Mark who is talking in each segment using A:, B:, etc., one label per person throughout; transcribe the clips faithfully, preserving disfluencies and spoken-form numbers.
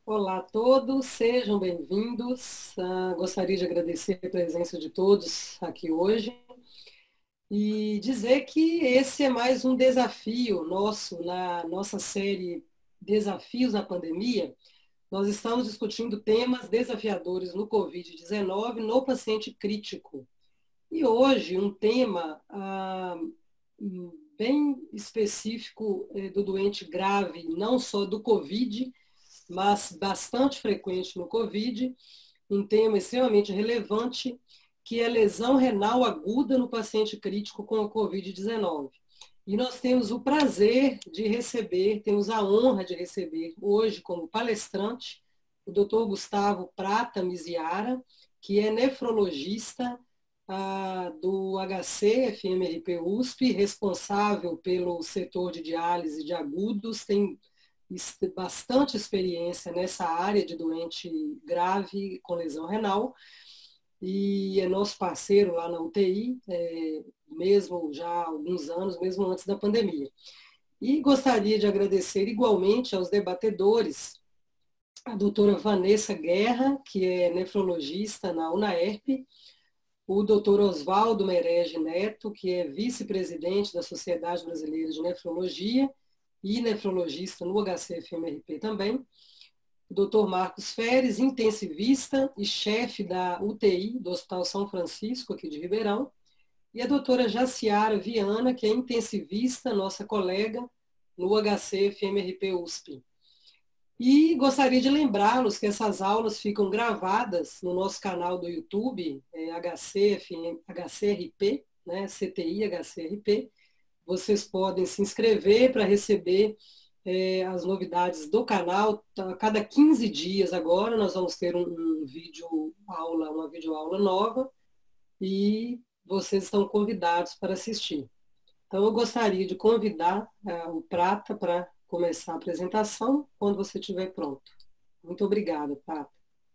A: Olá a todos, sejam bem-vindos. Ah, gostaria de agradecer a presença de todos aqui hoje e dizer que esse é mais um desafio nosso na nossa série Desafios na Pandemia. Nós estamos discutindo temas desafiadores no covid dezenove no paciente crítico. E hoje um tema ah, bem específico eh, do doente grave, não só do Covid, mas bastante frequente no Covid, um tema extremamente relevante, que é lesão renal aguda no paciente crítico com a covid dezenove. E nós temos o prazer de receber, temos a honra de receber hoje como palestrante o doutor Gustavo Prata Miziara, que é nefrologista ah, do H C F M R P U S P, responsável pelo setor de diálise de agudos, tem bastante experiência nessa área de doente grave com lesão renal e é nosso parceiro lá na U T I, é, mesmo já há alguns anos, mesmo antes da pandemia. E gostaria de agradecer igualmente aos debatedores, a doutora Vanessa Guerra, que é nefrologista na UNAERP, o doutor Oswaldo Merege Neto, que é vice-presidente da Sociedade Brasileira de Nefrologia, e nefrologista no H C F M R P também, o doutor Marcos Feres, intensivista e chefe da U T I do Hospital São Francisco, aqui de Ribeirão, e a doutora Jaciara Viana, que é intensivista, nossa colega, no H C F M R P U S P. E gostaria de lembrá-los que essas aulas ficam gravadas no nosso canal do YouTube, é H C F M, H C R P, né, C T I H C R P. Vocês podem se inscrever para receber é, as novidades do canal. A cada quinze dias agora nós vamos ter um, um vídeo aula, uma videoaula nova e vocês estão convidados para assistir. Então eu gostaria de convidar uh, o Prata para começar a apresentação quando você estiver pronto. Muito obrigada, Prata.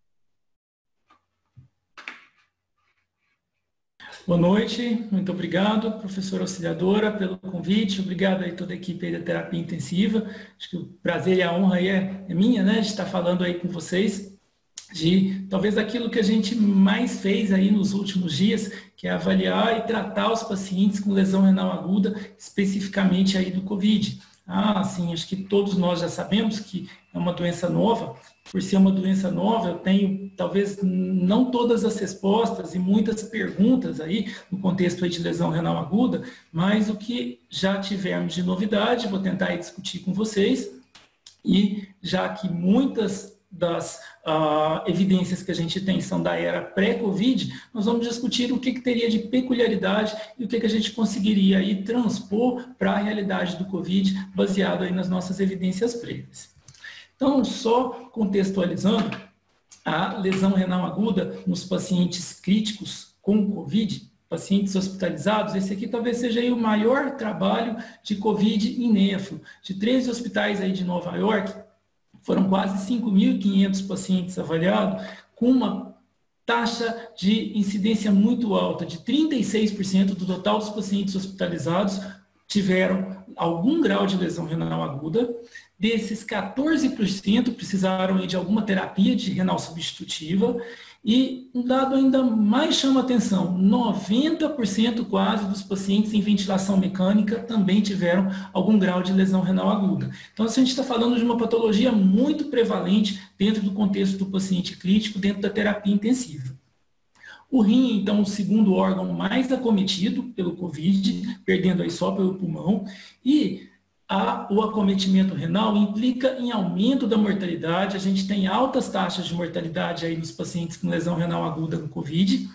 B: Boa noite, muito obrigado, professora auxiliadora, pelo convite, obrigado aí a toda a equipe aí da terapia intensiva, acho que o prazer e a honra aí é, é minha, né, de estar falando aí com vocês, de talvez aquilo que a gente mais fez aí nos últimos dias, que é avaliar e tratar os pacientes com lesão renal aguda, especificamente aí do Covid. Ah, sim, acho que todos nós já sabemos que é uma doença nova. Por ser uma doença nova, eu tenho talvez não todas as respostas e muitas perguntas aí no contexto aí de lesão renal aguda, mas o que já tivemos de novidade, vou tentar aí discutir com vocês. E já que muitas das uh, evidências que a gente tem são da era pré-Covid, nós vamos discutir o que, que teria de peculiaridade e o que, que a gente conseguiria aí transpor para a realidade do Covid, baseado aí nas nossas evidências prévias. Então, só contextualizando, a lesão renal aguda nos pacientes críticos com Covid, pacientes hospitalizados, esse aqui talvez seja aí o maior trabalho de Covid em nefro. De treze hospitais aí de Nova York, foram quase cinco mil e quinhentos pacientes avaliados, com uma taxa de incidência muito alta, de trinta e seis por cento do total dos pacientes hospitalizados tiveram algum grau de lesão renal aguda. Desses, quatorze por cento precisaram de alguma terapia de renal substitutiva. E um dado ainda mais chama atenção, noventa por cento quase dos pacientes em ventilação mecânica também tiveram algum grau de lesão renal aguda. Então, a gente está falando de uma patologia muito prevalente dentro do contexto do paciente crítico, dentro da terapia intensiva. O rim, então, o segundo órgão mais acometido pelo Covid, perdendo aí só pelo pulmão, e a, o acometimento renal implica em aumento da mortalidade. A gente tem altas taxas de mortalidade aí nos pacientes com lesão renal aguda no Covid,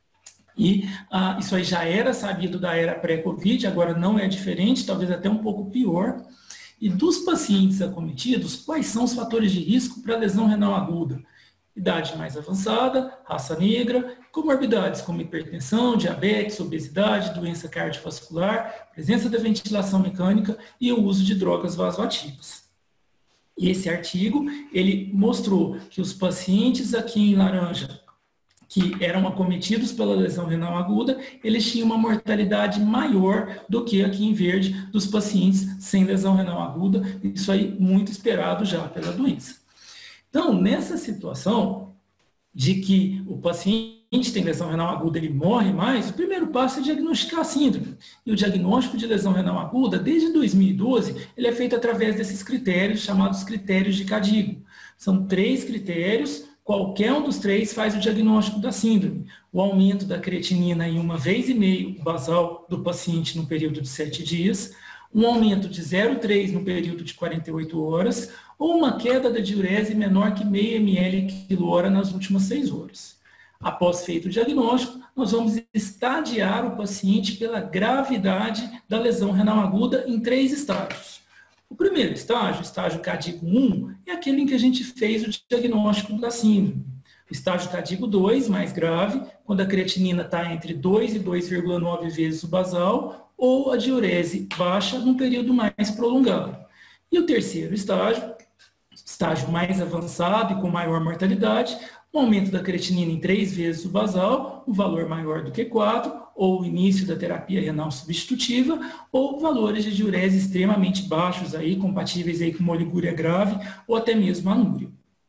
B: e ah, isso aí já era sabido da era pré-Covid, agora não é diferente, talvez até um pouco pior. E dos pacientes acometidos, quais são os fatores de risco para lesão renal aguda? Idade mais avançada, raça negra, comorbidades como hipertensão, diabetes, obesidade, doença cardiovascular, presença da ventilação mecânica e o uso de drogas vasoativas. E esse artigo, ele mostrou que os pacientes aqui em laranja, que eram acometidos pela lesão renal aguda, eles tinham uma mortalidade maior do que aqui em verde dos pacientes sem lesão renal aguda, isso aí muito esperado já pela doença. Então, nessa situação de que o paciente tem lesão renal aguda, ele morre mais, o primeiro passo é diagnosticar a síndrome. E o diagnóstico de lesão renal aguda, desde dois mil e doze, ele é feito através desses critérios, chamados critérios de Cadigo. São três critérios, qualquer um dos três faz o diagnóstico da síndrome. O aumento da creatinina em uma vez e meio basal do paciente no período de sete dias, um aumento de zero vírgula três no período de quarenta e oito horas, ou uma queda da diurese menor que meio mililitro quilo hora nas últimas seis horas. Após feito o diagnóstico, nós vamos estadiar o paciente pela gravidade da lesão renal aguda em três estágios. O primeiro estágio, estágio Cadigo um, é aquele em que a gente fez o diagnóstico da síndrome. O estágio Cadigo dois, mais grave, quando a creatinina está entre dois e dois vírgula nove vezes o basal, ou a diurese baixa num período mais prolongado. E o terceiro estágio, estágio mais avançado e com maior mortalidade, um aumento da creatinina em três vezes o basal, um valor maior do que quatro, ou o início da terapia renal substitutiva, ou valores de diurese extremamente baixos, aí, compatíveis aí com uma oligúria grave, ou até mesmo anúria.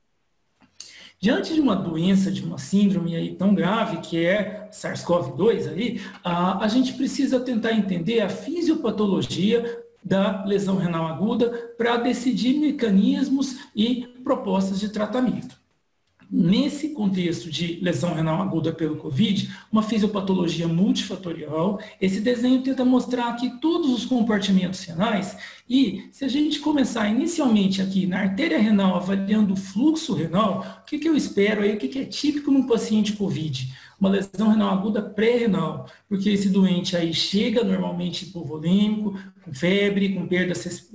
B: Diante de uma doença, de uma síndrome aí tão grave, que é SARS-CoV dois, aí, a, a gente precisa tentar entender a fisiopatologia da lesão renal aguda para decidir mecanismos e propostas de tratamento. Nesse contexto de lesão renal aguda pelo Covid, uma fisiopatologia multifatorial, esse desenho tenta mostrar aqui todos os compartimentos renais e se a gente começar inicialmente aqui na artéria renal avaliando o fluxo renal, o que, que eu espero aí, o que, que é típico num paciente Covid? Uma lesão renal aguda pré-renal, porque esse doente aí chega normalmente hipovolêmico, com febre, com perdas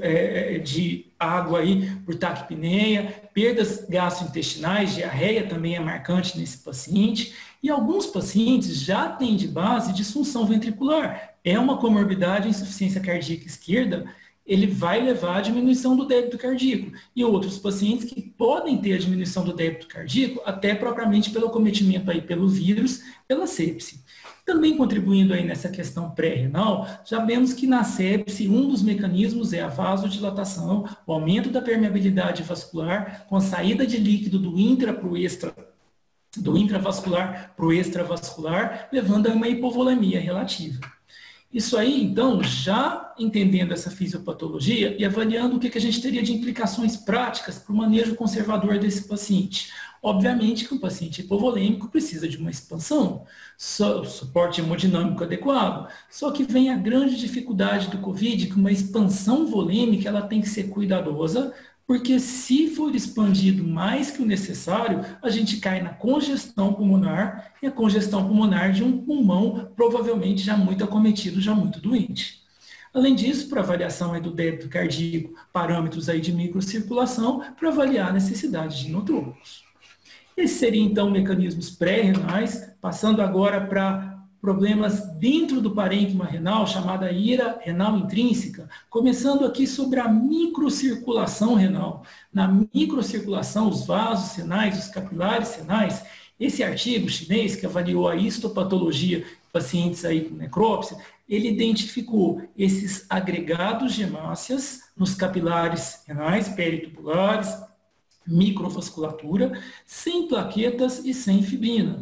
B: de água aí por taquipneia, perdas gastrointestinais, diarreia também é marcante nesse paciente, e alguns pacientes já têm de base disfunção ventricular. É uma comorbidade, insuficiência cardíaca esquerda, ele vai levar à diminuição do débito cardíaco. E outros pacientes que podem ter a diminuição do débito cardíaco, até propriamente pelo acometimento aí pelo vírus, pela sepse. Também contribuindo aí nessa questão pré-renal, já vemos que na sepse um dos mecanismos é a vasodilatação, o aumento da permeabilidade vascular, com a saída de líquido do intra para o extra, do intravascular para o extravascular, levando a uma hipovolemia relativa. Isso aí, então, já entendendo essa fisiopatologia e avaliando o que a gente teria de implicações práticas para o manejo conservador desse paciente. Obviamente que o paciente hipovolêmico precisa de uma expansão, suporte hemodinâmico adequado, só que vem a grande dificuldade do Covid, que uma expansão volêmica ela tem que ser cuidadosa, porque se for expandido mais que o necessário, a gente cai na congestão pulmonar, e a congestão pulmonar de um pulmão provavelmente já muito acometido, já muito doente. Além disso, para avaliação aí do débito cardíaco, parâmetros aí de microcirculação, para avaliar a necessidade de inotrópicos. Esses seriam, então, mecanismos pré-renais, passando agora para problemas dentro do parênquima renal, chamada ira renal intrínseca, começando aqui sobre a microcirculação renal. Na microcirculação, os vasos renais, os capilares renais, esse artigo chinês que avaliou a histopatologia de pacientes aí com necrópsia, ele identificou esses agregados de hemácias nos capilares renais, peritubulares, microvasculatura, sem plaquetas e sem fibrina.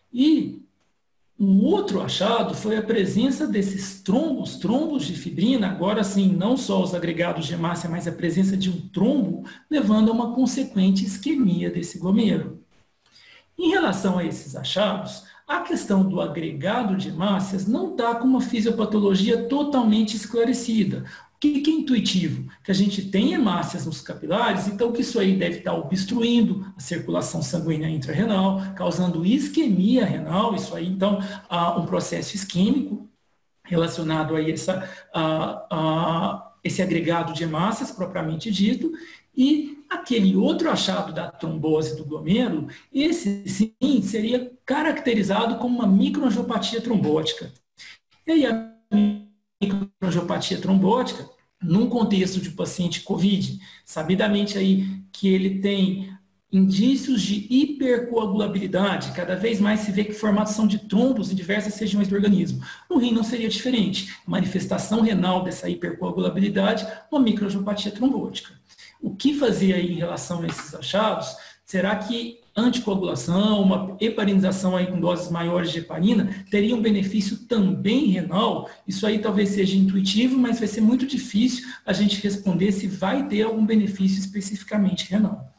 B: E um outro achado foi a presença desses trombos, trombos de fibrina, agora sim, não só os agregados de hemácia, mas a presença de um trombo, levando a uma consequente isquemia desse glomero. Em relação a esses achados, a questão do agregado de hemácias não está com uma fisiopatologia totalmente esclarecida. O que, que é intuitivo? Que a gente tem hemácias nos capilares, então que isso aí deve estar obstruindo a circulação sanguínea intrarrenal, causando isquemia renal, isso aí então há um processo isquêmico relacionado a, essa, a, a esse agregado de hemácias propriamente dito, e aquele outro achado da trombose do glomero, esse sim seria caracterizado como uma microangiopatia trombótica. E aí a microangiopatia trombótica, num contexto de paciente COVID, sabidamente aí que ele tem indícios de hipercoagulabilidade, cada vez mais se vê que formação de trombos em diversas regiões do organismo. No rim não seria diferente, manifestação renal dessa hipercoagulabilidade, uma microangiopatia trombótica. O que fazer aí em relação a esses achados Será que anticoagulação, uma heparinização aí com doses maiores de heparina, teria um benefício também renal? Isso aí talvez seja intuitivo, mas vai ser muito difícil a gente responder se vai ter algum benefício especificamente renal.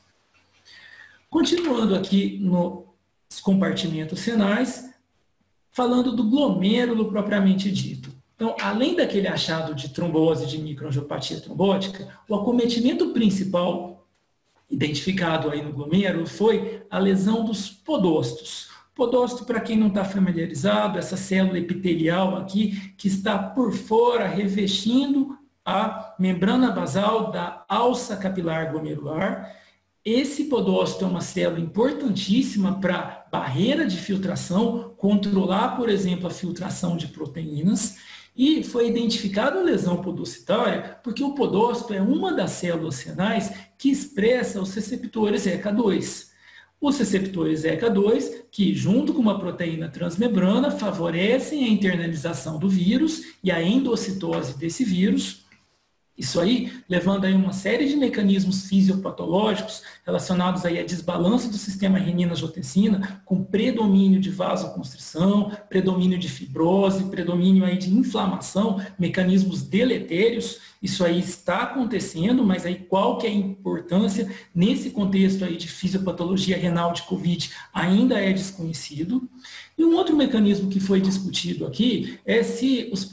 B: Continuando aqui nos compartimentos renais, falando do glomêrulo propriamente dito. Então, além daquele achado de trombose de microangiopatia trombótica, o acometimento principal identificado aí no glomêrulo foi a lesão dos podócitos. Podócito, para quem não está familiarizado, essa célula epitelial aqui que está por fora revestindo a membrana basal da alça capilar glomerular. Esse podócito é uma célula importantíssima para barreira de filtração, controlar, por exemplo, a filtração de proteínas. E foi identificada a lesão podocitária porque o podócito é uma das células renais que expressa os receptores E C A dois. Os receptores E C A dois, que junto com uma proteína transmembrana, favorecem a internalização do vírus e a endocitose desse vírus. Isso aí, levando aí uma série de mecanismos fisiopatológicos relacionados aí a desbalanço do sistema renina-angiotensina, com predomínio de vasoconstrição, predomínio de fibrose, predomínio aí de inflamação, mecanismos deletérios. Isso aí está acontecendo, mas aí qual que é a importância nesse contexto aí de fisiopatologia renal de Covid ainda é desconhecido. E um outro mecanismo que foi discutido aqui é se os,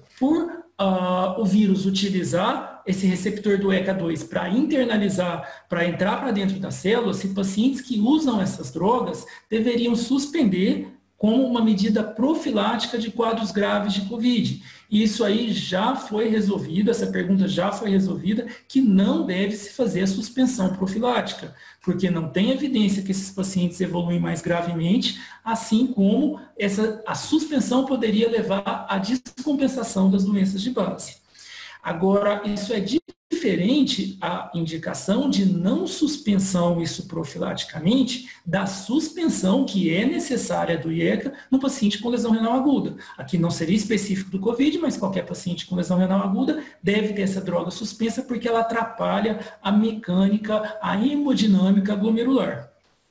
B: por Uh, o vírus utilizar esse receptor do E C A dois para internalizar, para entrar para dentro da célula, se pacientes que usam essas drogas deveriam suspender como uma medida profilática de quadros graves de Covid. E isso aí já foi resolvido, essa pergunta já foi resolvida, que não deve se fazer a suspensão profilática, porque não tem evidência que esses pacientes evoluem mais gravemente, assim como essa, a suspensão poderia levar à descompensação das doenças de base. Agora, isso é diferente a indicação de não suspensão, isso profilaticamente, da suspensão que é necessária do I E C A no paciente com lesão renal aguda. Aqui não seria específico do Covid, mas qualquer paciente com lesão renal aguda deve ter essa droga suspensa porque ela atrapalha a mecânica, a hemodinâmica glomerular.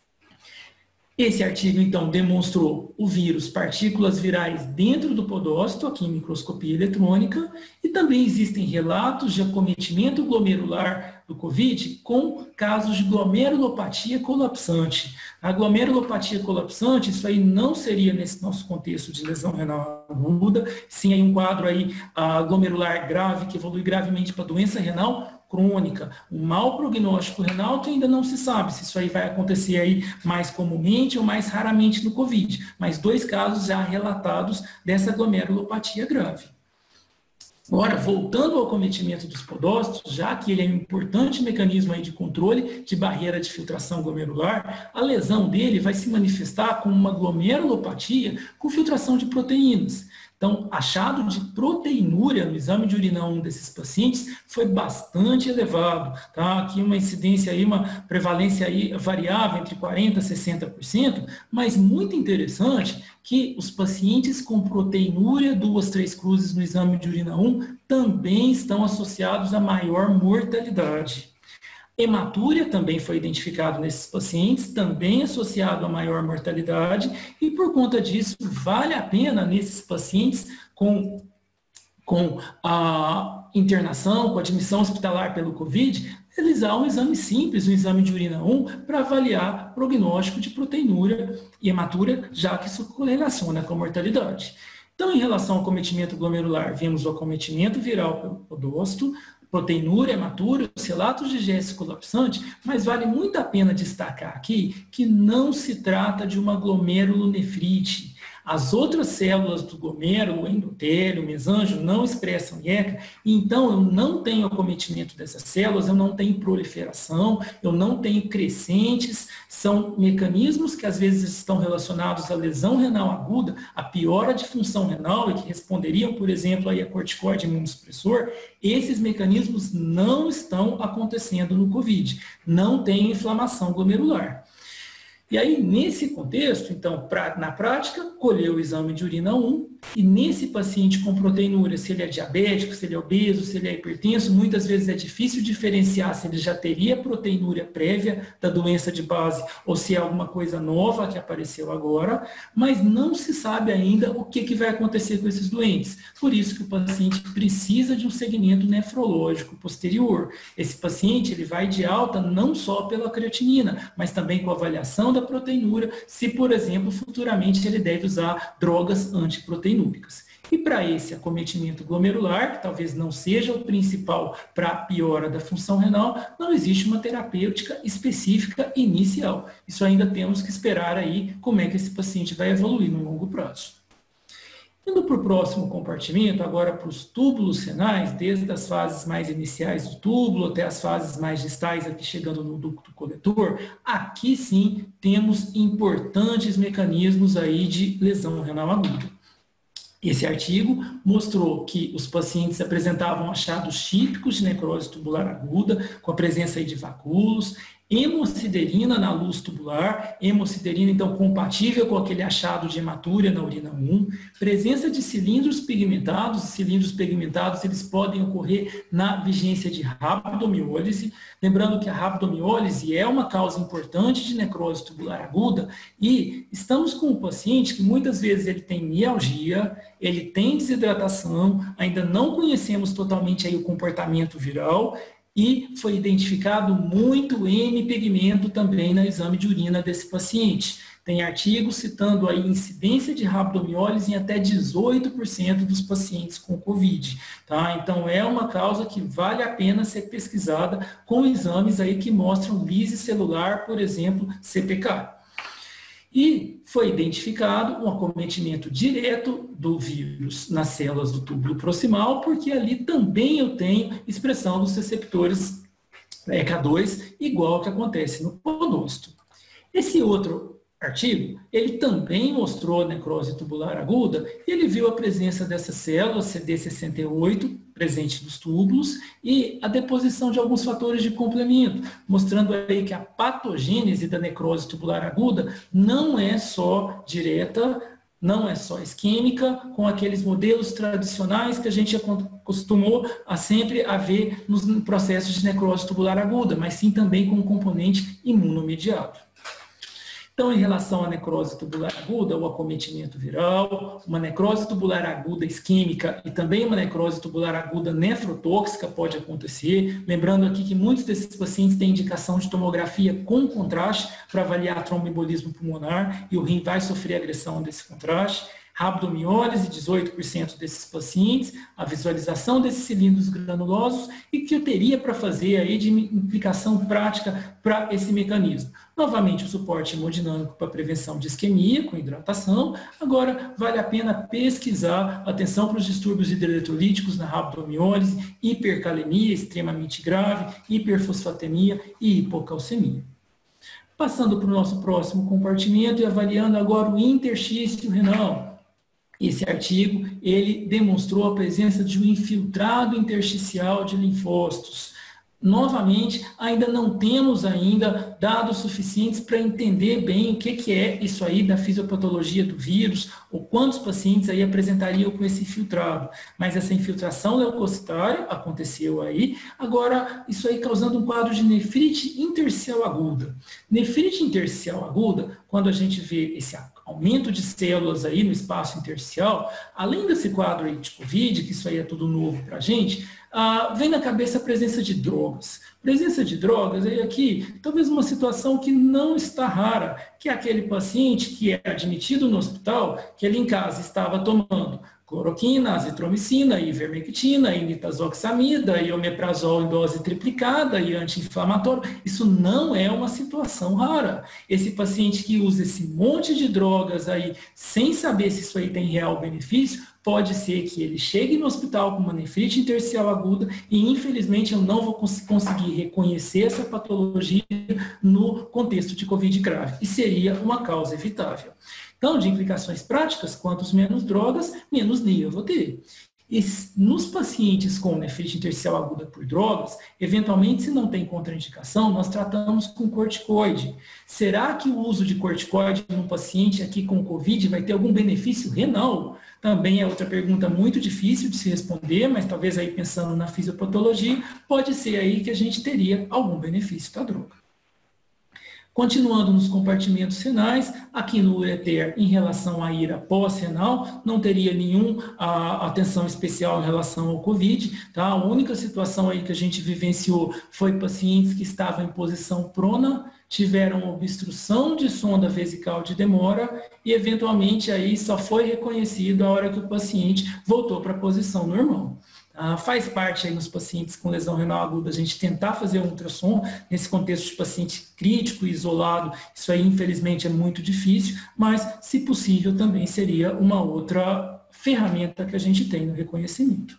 B: Esse artigo, então, demonstrou o vírus, partículas virais dentro do podócito, aqui em microscopia eletrônica, e também existem relatos de acometimento glomerular do Covid com casos de glomerulopatia colapsante. A glomerulopatia colapsante, isso aí não seria nesse nosso contexto de lesão renal aguda, sim aí um quadro aí, uh, glomerular grave, que evolui gravemente para doença renal crônica, um mau prognóstico renal que ainda não se sabe se isso aí vai acontecer aí mais comumente ou mais raramente no Covid, mas dois casos já relatados dessa glomerulopatia grave. Agora, voltando ao acometimento dos podócitos, já que ele é um importante mecanismo aí de controle de barreira de filtração glomerular, a lesão dele vai se manifestar como uma glomerulopatia com filtração de proteínas. Então, achado de proteinúria no exame de urina um desses pacientes foi bastante elevado, tá? Aqui uma incidência aí, uma prevalência aí variável entre quarenta por cento e sessenta por cento, mas muito interessante que os pacientes com proteinúria duas, três cruzes no exame de urina um também estão associados a maior mortalidade. Hematúria também foi identificado nesses pacientes, também associado a maior mortalidade, e por conta disso, vale a pena nesses pacientes com, com a internação, com a admissão hospitalar pelo Covid, realizar um exame simples, um exame de urina um, para avaliar prognóstico de proteinúria e hematúria, já que isso correlaciona com a mortalidade. Então, em relação ao acometimento glomerular, vemos o acometimento viral pelo podócito, proteinúria, hematúria, os relatos de gesto colapsante, mas vale muito a pena destacar aqui que não se trata de uma glomerulonefrite. As outras células do glomérulo, endotélio, mesângio, não expressam I E C A, então eu não tenho acometimento dessas células, eu não tenho proliferação, eu não tenho crescentes, são mecanismos que às vezes estão relacionados à lesão renal aguda, à piora de função renal e que responderiam, por exemplo, aí a corticoide imunossupressor. Esses mecanismos não estão acontecendo no Covid, não tem inflamação glomerular. E aí, nesse contexto, então, pra, na prática, colheu o exame de urina um, e nesse paciente com proteinúria, se ele é diabético, se ele é obeso, se ele é hipertenso, muitas vezes é difícil diferenciar se ele já teria proteinúria prévia da doença de base ou se é alguma coisa nova que apareceu agora, mas não se sabe ainda o que, que vai acontecer com esses doentes. Por isso que o paciente precisa de um segmento nefrológico posterior. Esse paciente ele vai de alta não só pela creatinina, mas também com avaliação da proteinúria, se, por exemplo, futuramente ele deve usar drogas antiproteinúricas. E para esse acometimento glomerular, que talvez não seja o principal para a piora da função renal, não existe uma terapêutica específica inicial. Isso ainda temos que esperar aí como é que esse paciente vai evoluir no longo prazo. Indo para o próximo compartimento, agora para os túbulos renais, desde as fases mais iniciais do túbulo até as fases mais distais, aqui chegando no ducto coletor, aqui sim temos importantes mecanismos aí de lesão renal aguda. Esse artigo mostrou que os pacientes apresentavam achados típicos de necrose tubular aguda, com a presença aí de vacúolos, hemosiderina na luz tubular, hemosiderina então compatível com aquele achado de hematúria na urina um, presença de cilindros pigmentados, cilindros pigmentados eles podem ocorrer na vigência de rabdomiólise, lembrando que a rabdomiólise é uma causa importante de necrose tubular aguda e estamos com um paciente que muitas vezes ele tem mialgia, ele tem desidratação, ainda não conhecemos totalmente aí o comportamento viral, e foi identificado muito M-pigmento também no exame de urina desse paciente. Tem artigos citando a incidência de rabdomiólise em até dezoito por cento dos pacientes com Covid. Tá? Então, é uma causa que vale a pena ser pesquisada com exames aí que mostram lise celular, por exemplo, C P K. E foi identificado um acometimento direto do vírus nas células do túbulo proximal, porque ali também eu tenho expressão dos receptores E K dois, igual que acontece no podócito. Esse outro artigo, ele também mostrou necrose tubular aguda, e ele viu a presença dessas células C D sessenta e oito, presente nos túbulos, e a deposição de alguns fatores de complemento, mostrando aí que a patogênese da necrose tubular aguda não é só direta, não é só isquêmica, com aqueles modelos tradicionais que a gente acostumou a sempre a ver nos processos de necrose tubular aguda, mas sim também com um componente imunomediado. Então, em relação à necrose tubular aguda, o acometimento viral, uma necrose tubular aguda isquêmica e também uma necrose tubular aguda nefrotóxica pode acontecer. Lembrando aqui que muitos desses pacientes têm indicação de tomografia com contraste para avaliar tromboembolismo pulmonar e o rim vai sofrer agressão desse contraste. Rabdomiólise, dezoito por cento desses pacientes, a visualização desses cilindros granulosos e que eu teria para fazer aí de implicação prática para esse mecanismo. Novamente, o suporte hemodinâmico para prevenção de isquemia com hidratação. Agora, vale a pena pesquisar, atenção para os distúrbios hidroeletrolíticos na rabdomiólise, hipercalemia extremamente grave, hiperfosfatemia e hipocalcemia. Passando para o nosso próximo compartimento e avaliando agora o interstício renal. Esse artigo, ele demonstrou a presença de um infiltrado intersticial de linfócitos. Novamente, ainda não temos ainda dados suficientes para entender bem o que, que é isso aí da fisiopatologia do vírus, ou quantos pacientes aí apresentariam com esse infiltrado. Mas essa infiltração leucocitária aconteceu aí, agora isso aí causando um quadro de nefrite intersticial aguda. Nefrite intersticial aguda, quando a gente vê esse aumento de células aí no espaço intersticial, além desse quadro aí de Covid, que isso aí é tudo novo para a gente, ah, vem na cabeça a presença de drogas. Presença de drogas, aí aqui, talvez uma situação que não está rara, que é aquele paciente que é admitido no hospital, que ele em casa estava tomando cloroquina, azitromicina, ivermectina, nitazoxamida, e omeprazol em dose triplicada e anti-inflamatório. Isso não é uma situação rara. Esse paciente que usa esse monte de drogas aí, sem saber se isso aí tem real benefício, pode ser que ele chegue no hospital com uma nefrite intersticial aguda e, infelizmente, eu não vou cons- conseguir reconhecer essa patologia no contexto de Covid grave. E seria uma causa evitável. Então, de implicações práticas, quantos menos drogas, menos N I eu vou ter. E nos pacientes com nefrite intersticial aguda por drogas, eventualmente, se não tem contraindicação, nós tratamos com corticoide. Será que o uso de corticoide num paciente aqui com Covid vai ter algum benefício renal? Também é outra pergunta muito difícil de se responder, mas talvez aí pensando na fisiopatologia, pode ser aí que a gente teria algum benefício da droga. Continuando nos compartimentos renais, aqui no ureter, em relação à ira pós-renal, não teria nenhuma atenção especial em relação ao Covid, tá? A única situação aí que a gente vivenciou foi pacientes que estavam em posição prona, tiveram obstrução de sonda vesical de demora e, eventualmente, aí só foi reconhecido a hora que o paciente voltou para a posição normal. Ah, faz parte aí nos pacientes com lesão renal aguda a gente tentar fazer um ultrassom nesse contexto de paciente crítico e isolado. Isso aí, infelizmente, é muito difícil, mas, se possível, também seria uma outra ferramenta que a gente tem no reconhecimento.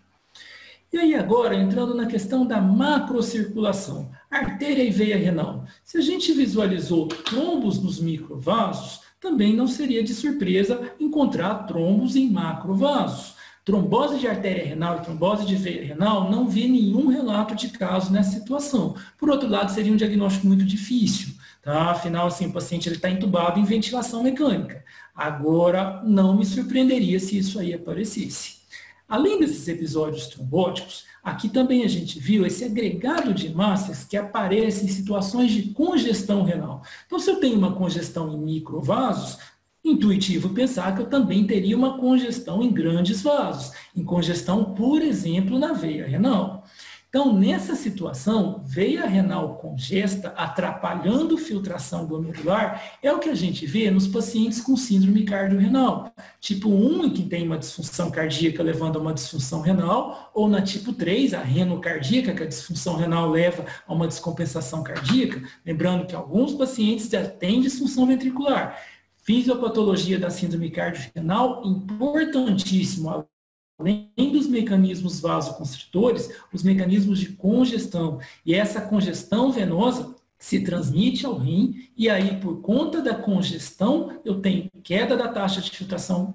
B: E aí agora, entrando na questão da macrocirculação, artéria e veia renal. Se a gente visualizou trombos nos microvasos, também não seria de surpresa encontrar trombos em macrovasos. Trombose de artéria renal e trombose de veia renal, não vi nenhum relato de caso nessa situação. Por outro lado, seria um diagnóstico muito difícil, tá? Afinal, assim, o paciente está entubado em ventilação mecânica. Agora, não me surpreenderia se isso aí aparecesse. Além desses episódios trombóticos, aqui também a gente viu esse agregado de massas que aparece em situações de congestão renal. Então, se eu tenho uma congestão em microvasos, intuitivo pensar que eu também teria uma congestão em grandes vasos, em congestão, por exemplo, na veia renal. Então, nessa situação, veia renal congesta, atrapalhando filtração glomerular, é o que a gente vê nos pacientes com síndrome cardiorrenal. Tipo um, em que tem uma disfunção cardíaca levando a uma disfunção renal, ou na tipo três, a renocardíaca, que a disfunção renal leva a uma descompensação cardíaca. Lembrando que alguns pacientes já têm disfunção ventricular. Fisiopatologia da síndrome cardiorrenal, importantíssimo, além dos mecanismos vasoconstritores, os mecanismos de congestão. E essa congestão venosa se transmite ao rim, e aí, por conta da congestão, eu tenho queda da taxa de filtração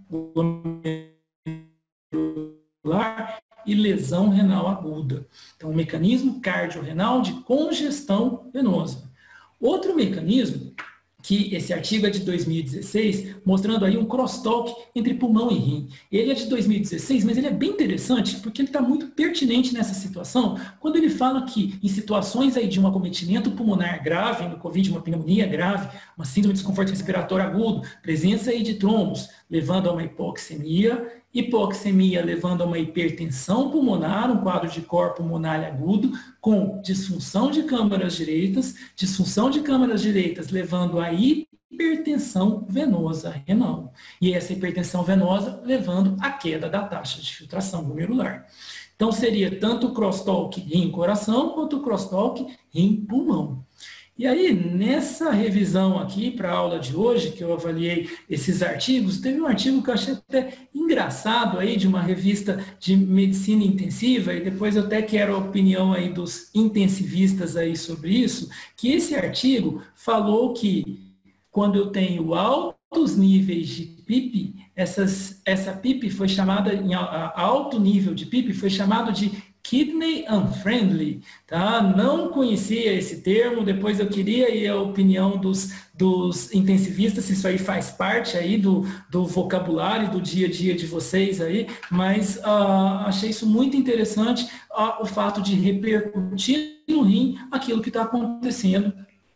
B: glomerular e lesão renal aguda. Então, o mecanismo cardiorrenal de congestão venosa. Outro mecanismo, que esse artigo é de dois mil e dezesseis, mostrando aí um crosstalk entre pulmão e rim. Ele é de dois mil e dezesseis, mas ele é bem interessante porque ele está muito pertinente nessa situação, quando ele fala que em situações aí de um acometimento pulmonar grave, no Covid, uma pneumonia grave, uma síndrome de desconforto respiratório agudo, presença aí de trombos, levando a uma hipoxemia, hipoxemia levando a uma hipertensão pulmonar, um quadro de cor pulmonar agudo, com disfunção de câmaras direitas, disfunção de câmaras direitas levando a hipertensão venosa renal. E essa hipertensão venosa levando à queda da taxa de filtração glomerular. Então, seria tanto o crosstalk rim-coração, quanto o crosstalk rim-pulmão. E aí, nessa revisão aqui para a aula de hoje, que eu avaliei esses artigos, teve um artigo que eu achei até engraçado aí, de uma revista de medicina intensiva, e depois eu até quero a opinião aí dos intensivistas aí sobre isso, que esse artigo falou que quando eu tenho altos níveis de P I P, essas, essa P I P foi chamada, em alto nível de P I P, foi chamado de kidney unfriendly, tá? Não conhecia esse termo, depois eu queria aí a opinião dos, dos intensivistas, se isso aí faz parte aí do, do vocabulário, do dia a dia de vocês aí, mas uh, achei isso muito interessante, uh, o fato de repercutir no rim aquilo que está acontecendo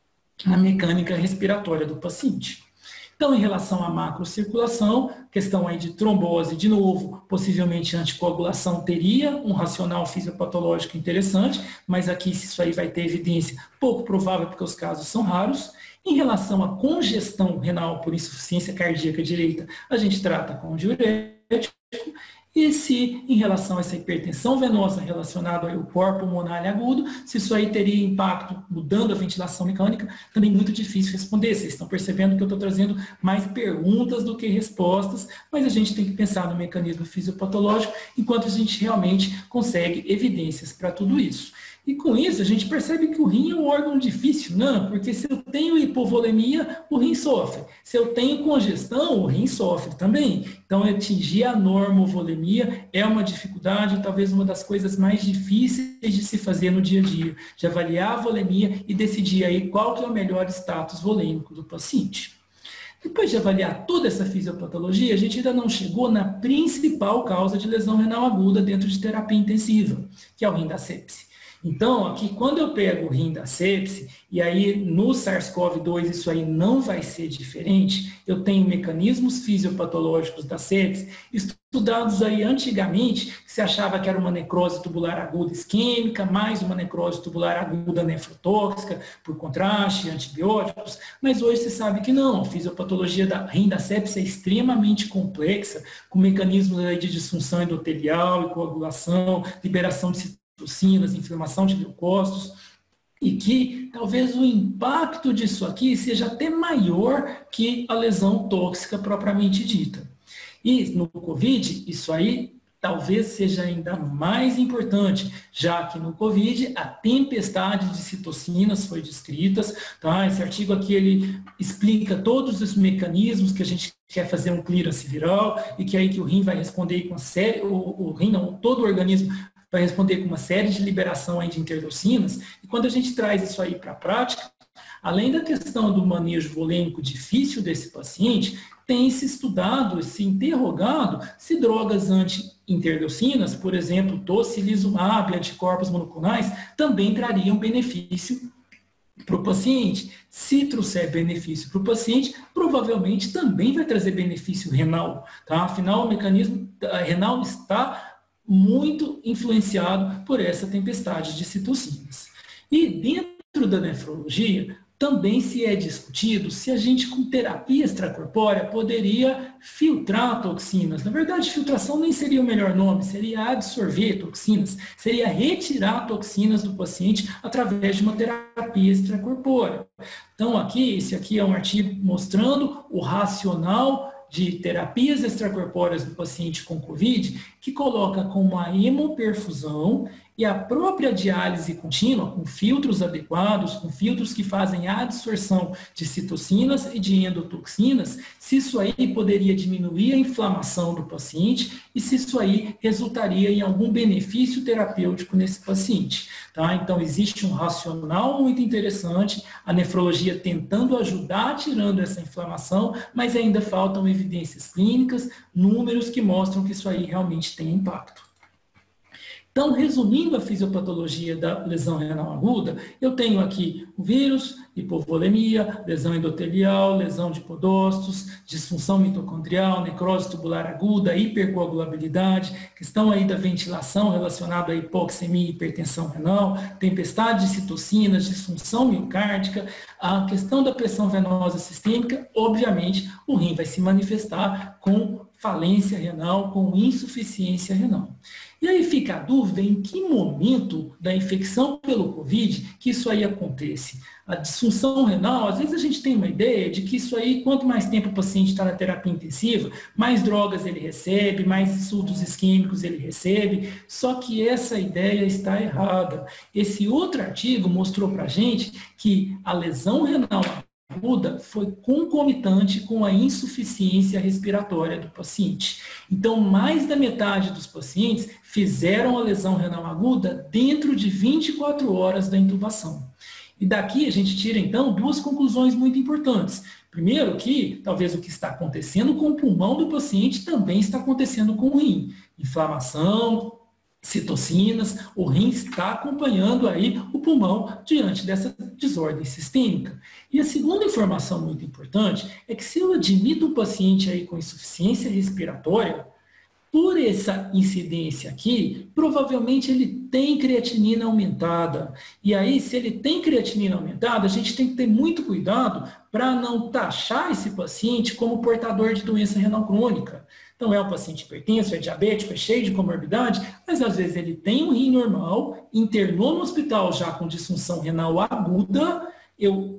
B: na mecânica respiratória do paciente. Então, em relação à macrocirculação, questão aí de trombose, de novo, possivelmente anticoagulação teria um racional fisiopatológico interessante, mas aqui se isso aí vai ter evidência, pouco provável porque os casos são raros. Em relação à congestão renal por insuficiência cardíaca direita, a gente trata com diurético. E se, em relação a essa hipertensão venosa relacionada ao por pulmonar agudo, se isso aí teria impacto mudando a ventilação mecânica, também muito difícil responder. Vocês estão percebendo que eu estou trazendo mais perguntas do que respostas, mas a gente tem que pensar no mecanismo fisiopatológico, enquanto a gente realmente consegue evidências para tudo isso. E com isso, a gente percebe que o rim é um órgão difícil, não, porque se eu tenho hipovolemia, o rim sofre. Se eu tenho congestão, o rim sofre também. Então, atingir a normovolemia é uma dificuldade, talvez uma das coisas mais difíceis de se fazer no dia a dia, de avaliar a volemia e decidir aí qual que é o melhor status volêmico do paciente. Depois de avaliar toda essa fisiopatologia, a gente ainda não chegou na principal causa de lesão renal aguda dentro de terapia intensiva, que é o rim da sepse. Então, aqui, quando eu pego o rim da sepse, e aí no SARS-CoV dois isso aí não vai ser diferente, eu tenho mecanismos fisiopatológicos da sepse, estudados aí antigamente, que se achava que era uma necrose tubular aguda isquêmica, mais uma necrose tubular aguda nefrotóxica, por contraste, antibióticos, mas hoje se sabe que não, a fisiopatologia da rim da sepse é extremamente complexa, com mecanismos aí de disfunção endotelial e coagulação, liberação de citocinas, inflamação de leucócitos, e que talvez o impacto disso aqui seja até maior que a lesão tóxica propriamente dita. E no Covid, isso aí talvez seja ainda mais importante, já que no Covid a tempestade de citocinas foi descrita, tá? Esse artigo aqui ele explica todos os mecanismos que a gente quer fazer um clearance viral e que aí que o rim vai responder com a série, o, o rim não, todo o organismo vai responder com uma série de liberação aí de interleucinas, e quando a gente traz isso aí para a prática, além da questão do manejo volêmico difícil desse paciente, tem se estudado, se interrogado se drogas anti-interleucinas, por exemplo, tocilizumab e anticorpos monoclonais, também trariam benefício para o paciente. Se trouxer benefício para o paciente, provavelmente também vai trazer benefício renal, tá? Afinal, o mecanismo renal está muito influenciado por essa tempestade de citocinas. E dentro da nefrologia, também se é discutido se a gente, com terapia extracorpórea, poderia filtrar toxinas. Na verdade, filtração nem seria o melhor nome, seria absorver toxinas, seria retirar toxinas do paciente através de uma terapia extracorpórea. Então, aqui, esse aqui é um artigo mostrando o racional de terapias extracorpóreas do paciente com Covid, que coloca como a hemoperfusão e a própria diálise contínua, com filtros adequados, com filtros que fazem a absorção de citocinas e de endotoxinas, se isso aí poderia diminuir a inflamação do paciente e se isso aí resultaria em algum benefício terapêutico nesse paciente. Tá? Então, existe um racional muito interessante, a nefrologia tentando ajudar tirando essa inflamação, mas ainda faltam evidências clínicas, números que mostram que isso aí realmente tem impacto. Então, resumindo a fisiopatologia da lesão renal aguda, eu tenho aqui o vírus, hipovolemia, lesão endotelial, lesão de podócitos, disfunção mitocondrial, necrose tubular aguda, hipercoagulabilidade, questão aí da ventilação relacionada à hipoxemia e hipertensão renal, tempestade de citocinas, disfunção miocárdica, a questão da pressão venosa sistêmica, obviamente, o rim vai se manifestar com falência renal, com insuficiência renal. E aí fica a dúvida em que momento da infecção pelo Covid que isso aí acontece. A disfunção renal, às vezes a gente tem uma ideia de que isso aí, quanto mais tempo o paciente está na terapia intensiva, mais drogas ele recebe, mais insultos isquêmicos ele recebe, só que essa ideia está errada. Esse outro artigo mostrou para a gente que a lesão renal aguda foi concomitante com a insuficiência respiratória do paciente. Então, mais da metade dos pacientes fizeram a lesão renal aguda dentro de vinte e quatro horas da intubação. E daqui a gente tira, então, duas conclusões muito importantes. Primeiro, que talvez o que está acontecendo com o pulmão do paciente também está acontecendo com o rim. Inflamação, citocinas, o rim está acompanhando aí o pulmão diante dessa desordem sistêmica. E a segunda informação muito importante é que se eu admito um paciente aí com insuficiência respiratória, por essa incidência aqui, provavelmente ele tem creatinina aumentada. E aí, se ele tem creatinina aumentada, a gente tem que ter muito cuidado para não taxar esse paciente como portador de doença renal crônica. Então, é um paciente hipertenso, é diabético, é cheio de comorbidade, mas às vezes ele tem um rim normal, internou no hospital já com disfunção renal aguda, eu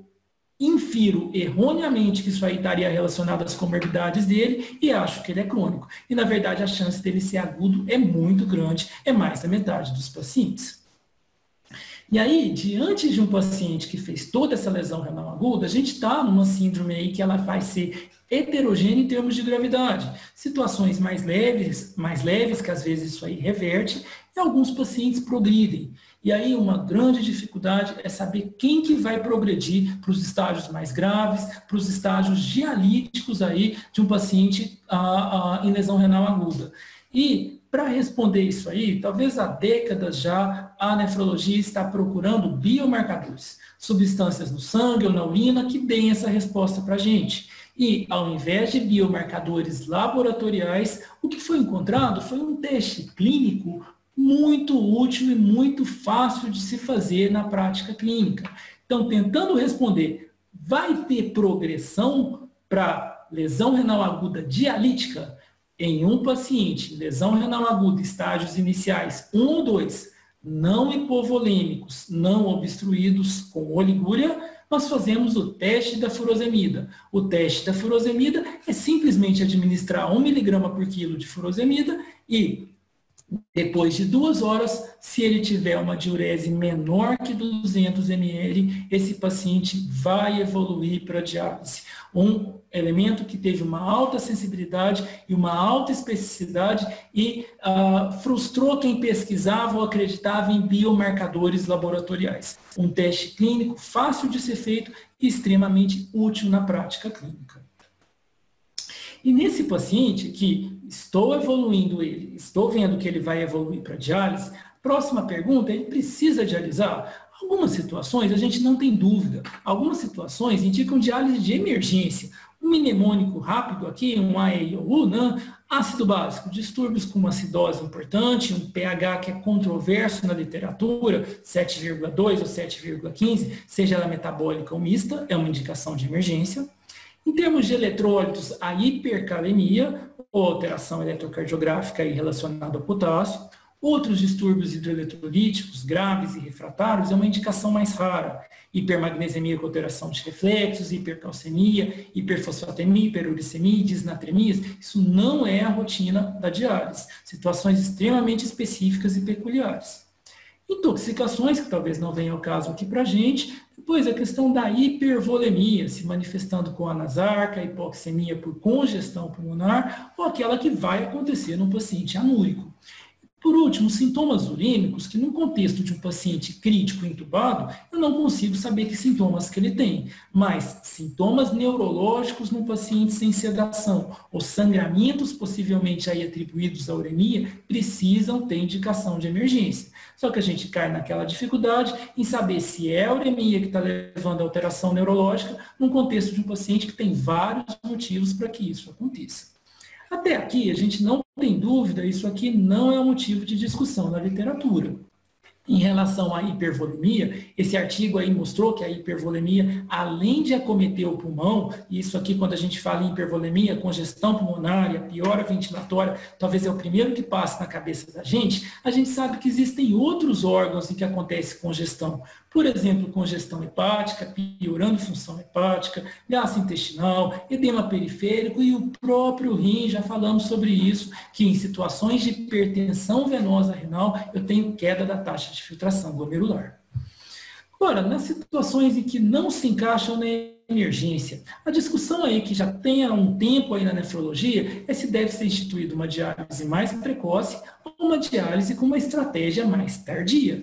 B: infiro erroneamente que isso aí estaria relacionado às comorbidades dele e acho que ele é crônico. E, na verdade, a chance dele ser agudo é muito grande, é mais da metade dos pacientes. E aí, diante de um paciente que fez toda essa lesão renal aguda, a gente está numa síndrome aí que ela vai ser heterogênea em termos de gravidade. Situações mais leves, mais leves, que às vezes isso aí reverte, e alguns pacientes progridem. E aí uma grande dificuldade é saber quem que vai progredir para os estágios mais graves, para os estágios dialíticos aí de um paciente ah, ah, em lesão renal aguda. E para responder isso aí, talvez há décadas já a nefrologia está procurando biomarcadores, substâncias no sangue ou na urina que deem essa resposta para a gente. E, ao invés de biomarcadores laboratoriais, o que foi encontrado foi um teste clínico muito útil e muito fácil de se fazer na prática clínica. Então, tentando responder, vai ter progressão para lesão renal aguda dialítica? Em um paciente, lesão renal aguda, estágios iniciais um ou dois, não hipovolêmicos, não obstruídos com oligúria, nós fazemos o teste da furosemida. O teste da furosemida é simplesmente administrar um miligrama por quilo de furosemida e, depois de duas horas, se ele tiver uma diurese menor que duzentos mililitros, esse paciente vai evoluir para diálise. Um elemento que teve uma alta sensibilidade e uma alta especificidade e uh, frustrou quem pesquisava ou acreditava em biomarcadores laboratoriais. Um teste clínico fácil de ser feito e extremamente útil na prática clínica. E nesse paciente que estou evoluindo ele, estou vendo que ele vai evoluir para diálise, próxima pergunta, ele precisa dialisar? Algumas situações a gente não tem dúvida. Algumas situações indicam diálise de emergência. Um mnemônico rápido aqui, um A E I ou U, né? Ácido básico, distúrbios com uma acidose importante, um pH que é controverso na literatura, sete vírgula dois ou sete vírgula quinze, seja ela metabólica ou mista, é uma indicação de emergência. Em termos de eletrólitos, a hipercalemia, ou alteração eletrocardiográfica aí relacionada ao potássio. Outros distúrbios hidroeletrolíticos graves e refratários é uma indicação mais rara. Hipermagnesemia com alteração de reflexos, hipercalcemia, hiperfosfatemia, hiperuricemia, disnatremias. Isso não é a rotina da diálise. Situações extremamente específicas e peculiares. Intoxicações, que talvez não venham ao caso aqui para a gente. Depois a questão da hipervolemia, se manifestando com anasarca, hipoxemia por congestão pulmonar, ou aquela que vai acontecer num paciente anúrico. Por último, sintomas urímicos, que num contexto de um paciente crítico entubado, eu não consigo saber que sintomas que ele tem, mas sintomas neurológicos num paciente sem sedação, ou sangramentos possivelmente aí atribuídos à uremia, precisam ter indicação de emergência. Só que a gente cai naquela dificuldade em saber se é a uremia que está levando a alteração neurológica num contexto de um paciente que tem vários motivos para que isso aconteça. Até aqui, a gente não tem dúvida, isso aqui não é um motivo de discussão na literatura. Em relação à hipervolemia, esse artigo aí mostrou que a hipervolemia, além de acometer o pulmão, e isso aqui quando a gente fala em hipervolemia, congestão pulmonar, piora ventilatória, talvez é o primeiro que passa na cabeça da gente, a gente sabe que existem outros órgãos em que acontece congestão. Por exemplo, congestão hepática, piorando função hepática, gastrointestinal, edema periférico e o próprio rim, já falamos sobre isso, que em situações de hipertensão venosa renal, eu tenho queda da taxa de filtração glomerular. Agora, nas situações em que não se encaixam na emergência, a discussão aí que já tem há um tempo aí na nefrologia é se deve ser instituída uma diálise mais precoce ou uma diálise com uma estratégia mais tardia.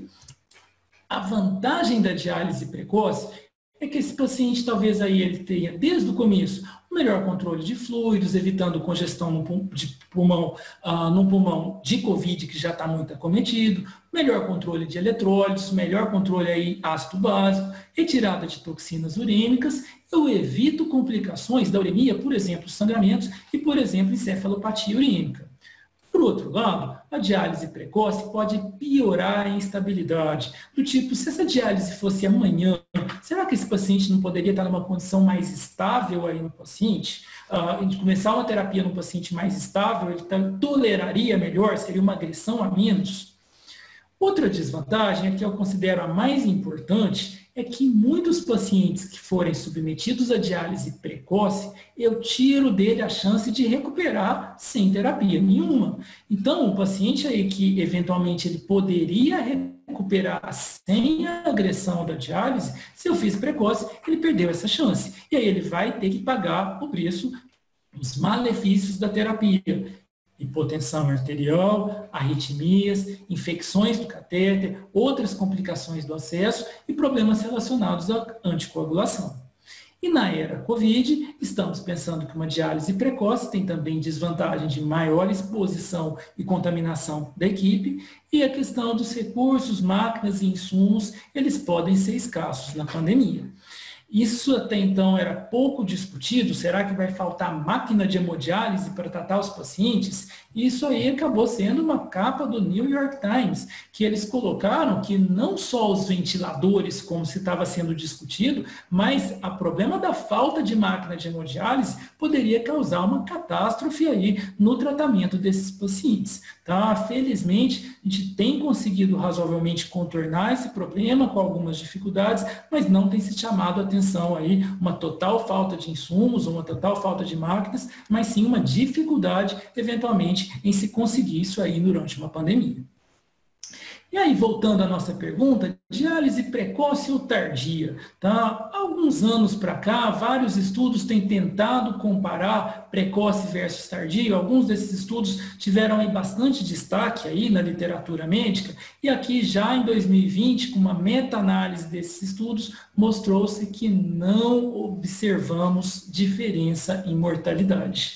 B: A vantagem da diálise precoce é que esse paciente talvez aí ele tenha desde o começo um melhor controle de fluidos, evitando congestão no pul de pulmão, uh, no pulmão de Covid que já está muito acometido, melhor controle de eletrólitos, melhor controle aí ácido básico, retirada de toxinas urêmicas. Eu evito complicações da uremia, por exemplo, sangramentos e, por exemplo, encefalopatia urêmica. Por outro lado, a diálise precoce pode piorar a instabilidade, do tipo, se essa diálise fosse amanhã, será que esse paciente não poderia estar numa condição mais estável aí no paciente? Uh, de começar uma terapia num paciente mais estável, ele toleraria melhor, seria uma agressão a menos? Outra desvantagem, é que eu considero a mais importante, é que muitos pacientes que forem submetidos à diálise precoce, eu tiro dele a chance de recuperar sem terapia nenhuma. Então, o paciente aí que eventualmente ele poderia recuperar sem a agressão da diálise, se eu fiz precoce, ele perdeu essa chance. E aí ele vai ter que pagar o preço dos malefícios da terapia. Hipotensão arterial, arritmias, infecções do catéter, outras complicações do acesso e problemas relacionados à anticoagulação. E na era Covid, estamos pensando que uma diálise precoce tem também desvantagem de maior exposição e contaminação da equipe, e a questão dos recursos, máquinas e insumos, eles podem ser escassos na pandemia. Isso até então era pouco discutido, será que vai faltar máquina de hemodiálise para tratar os pacientes? Isso aí acabou sendo uma capa do New York Times, que eles colocaram que não só os ventiladores, como se estava sendo discutido, mas o problema da falta de máquina de hemodiálise poderia causar uma catástrofe aí no tratamento desses pacientes. Tá? Felizmente, a gente tem conseguido razoavelmente contornar esse problema com algumas dificuldades, mas não tem se chamado a atenção aí uma total falta de insumos, uma total falta de máquinas, mas sim uma dificuldade, eventualmente, em se conseguir isso aí durante uma pandemia. E aí, voltando à nossa pergunta, diálise precoce ou tardia? Tá? Há alguns anos para cá, vários estudos têm tentado comparar precoce versus tardio. Alguns desses estudos tiveram aí bastante destaque aí na literatura médica. E aqui, já em dois mil e vinte, com uma meta-análise desses estudos, mostrou-se que não observamos diferença em mortalidade.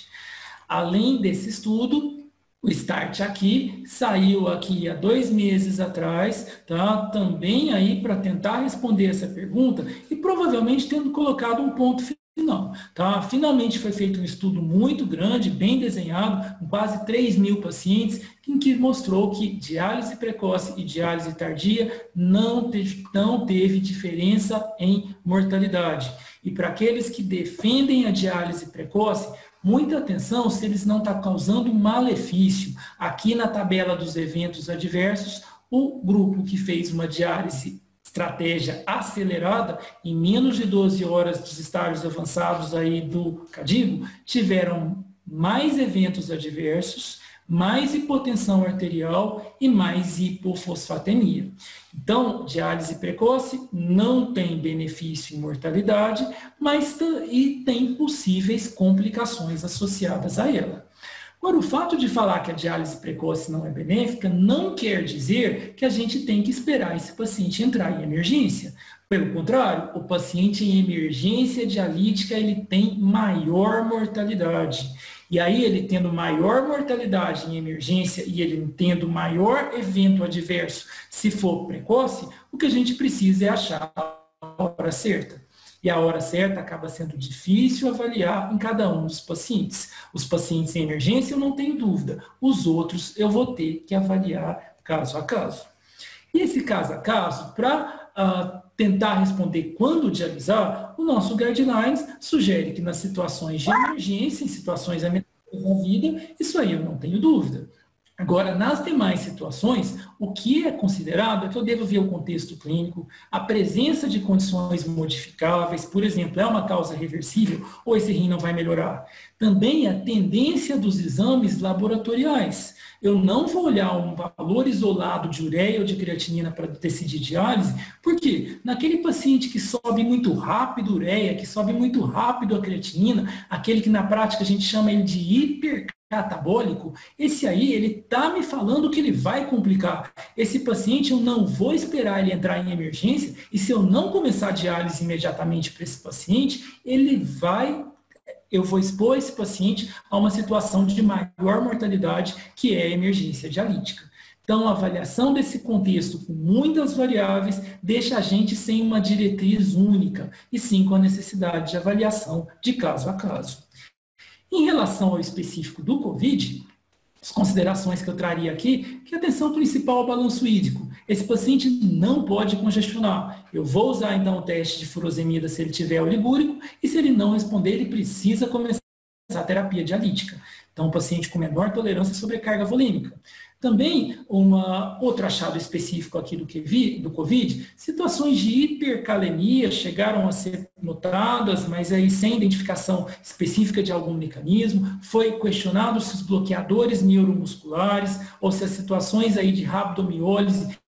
B: Além desse estudo, o START aqui, saiu aqui há dois meses atrás, tá? Também aí para tentar responder essa pergunta e provavelmente tendo colocado um ponto final, tá? Finalmente foi feito um estudo muito grande, bem desenhado, com quase três mil pacientes, em que mostrou que diálise precoce e diálise tardia não teve, não teve diferença em mortalidade. E para aqueles que defendem a diálise precoce, muita atenção se eles não estão causando malefício. Aqui na tabela dos eventos adversos, o grupo que fez uma diálise estratégia acelerada, em menos de doze horas dos estágios avançados aí do CADIGO, tiveram mais eventos adversos, mais hipotensão arterial e mais hipofosfatemia. Então, diálise precoce não tem benefício em mortalidade, mas e tem possíveis complicações associadas a ela. Agora, o fato de falar que a diálise precoce não é benéfica não quer dizer que a gente tem que esperar esse paciente entrar em emergência. Pelo contrário, o paciente em emergência dialítica ele tem maior mortalidade. E aí, ele tendo maior mortalidade em emergência e ele tendo maior evento adverso, se for precoce, o que a gente precisa é achar a hora certa. E a hora certa acaba sendo difícil avaliar em cada um dos pacientes. Os pacientes em emergência eu não tenho dúvida, os outros eu vou ter que avaliar caso a caso. E esse caso a caso, para uh, tentar responder quando dialisar, o nosso guidelines sugere que nas situações de emergência, em situações da vida, isso aí eu não tenho dúvida. Agora, nas demais situações, o que é considerado é que eu devo ver o contexto clínico, a presença de condições modificáveis, por exemplo, é uma causa reversível ou esse rim não vai melhorar. Também a tendência dos exames laboratoriais. Eu não vou olhar um valor isolado de ureia ou de creatinina para decidir diálise, porque naquele paciente que sobe muito rápido a ureia, que sobe muito rápido a creatinina, aquele que na prática a gente chama ele de hipercatabólico, esse aí ele está me falando que ele vai complicar. Esse paciente eu não vou esperar ele entrar em emergência e se eu não começar a diálise imediatamente para esse paciente, ele vai... eu vou expor esse paciente a uma situação de maior mortalidade, que é a emergência dialítica. Então, a avaliação desse contexto com muitas variáveis deixa a gente sem uma diretriz única, e sim com a necessidade de avaliação de caso a caso. Em relação ao específico do COVID, as considerações que eu traria aqui, que a atenção principal ao balanço hídrico. Esse paciente não pode congestionar. Eu vou usar então o teste de furosemida se ele tiver oligúrico e se ele não responder, ele precisa começar a terapia dialítica. Então, o paciente com menor tolerância à sobrecarga volêmica. Também, uma, outro achado específico aqui do, que vi, do COVID, situações de hipercalemia chegaram a ser notadas, mas aí sem identificação específica de algum mecanismo. Foi questionado se os bloqueadores neuromusculares ou se as situações aí de rabdomiólise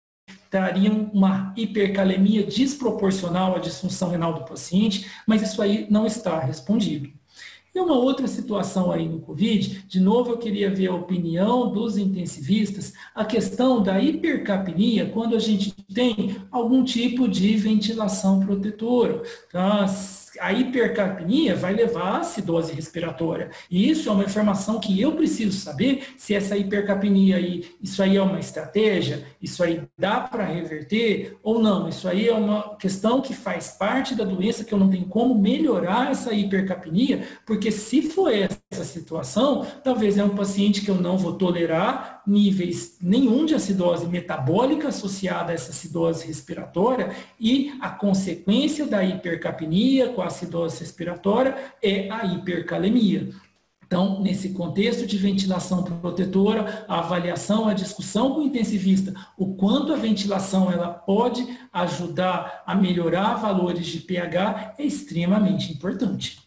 B: trariam uma hipercalemia desproporcional à disfunção renal do paciente, mas isso aí não está respondido. E uma outra situação aí no Covid, de novo eu queria ver a opinião dos intensivistas, a questão da hipercapnia quando a gente tem algum tipo de ventilação protetora. Tá? A hipercapnia vai levar à acidose respiratória. E isso é uma informação que eu preciso saber se essa hipercapnia aí, isso aí é uma estratégia, isso aí dá para reverter ou não. Isso aí é uma questão que faz parte da doença, que eu não tenho como melhorar essa hipercapnia, porque se for essa situação, talvez é um paciente que eu não vou tolerar níveis nenhum de acidose metabólica associada a essa acidose respiratória e a consequência da hipercapnia com a acidose respiratória é a hipercalemia. Então, nesse contexto de ventilação protetora, a avaliação, a discussão com o intensivista, o quanto a ventilação ela pode ajudar a melhorar valores de pH é extremamente importante.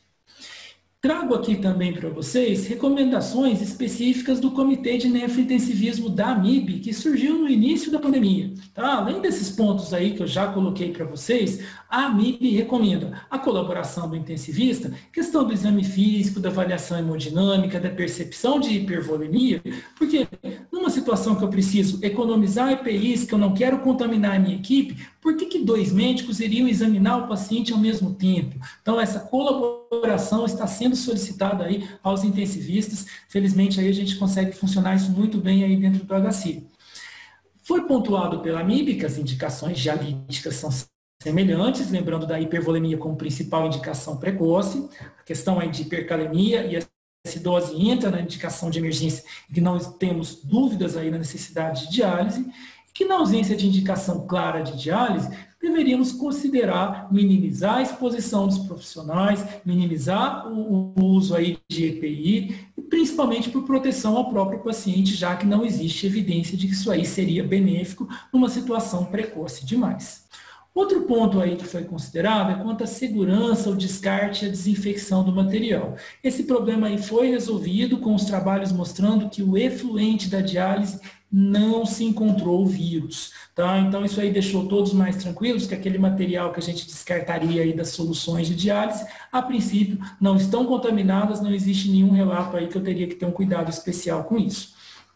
B: Trago aqui também para vocês recomendações específicas do Comitê de Nefrointensivismo da AMIB, que surgiu no início da pandemia. Tá? Além desses pontos aí que eu já coloquei para vocês, a AMIB recomenda a colaboração do intensivista, questão do exame físico, da avaliação hemodinâmica, da percepção de hipervolemia, porque numa situação que eu preciso economizar E P Is, que eu não quero contaminar a minha equipe, por que que dois médicos iriam examinar o paciente ao mesmo tempo? Então, essa colaboração está sendo solicitada aí aos intensivistas. Felizmente, aí a gente consegue funcionar isso muito bem aí dentro do H C. Foi pontuado pela AMIB que as indicações dialíticas são semelhantes, lembrando da hipervolemia como principal indicação precoce, a questão aí de hipercalemia e a acidose entra na indicação de emergência e que não temos dúvidas aí na necessidade de diálise, e que na ausência de indicação clara de diálise, deveríamos considerar minimizar a exposição dos profissionais, minimizar o, o uso aí de E P I, principalmente por proteção ao próprio paciente, já que não existe evidência de que isso aí seria benéfico numa situação precoce demais. Outro ponto aí que foi considerado é quanto à segurança, o descarte e a desinfecção do material. Esse problema aí foi resolvido com os trabalhos mostrando que o efluente da diálise não se encontrou o vírus. Tá? Então, isso aí deixou todos mais tranquilos, que aquele material que a gente descartaria aí das soluções de diálise, a princípio, não estão contaminadas, não existe nenhum relato aí que eu teria que ter um cuidado especial com isso.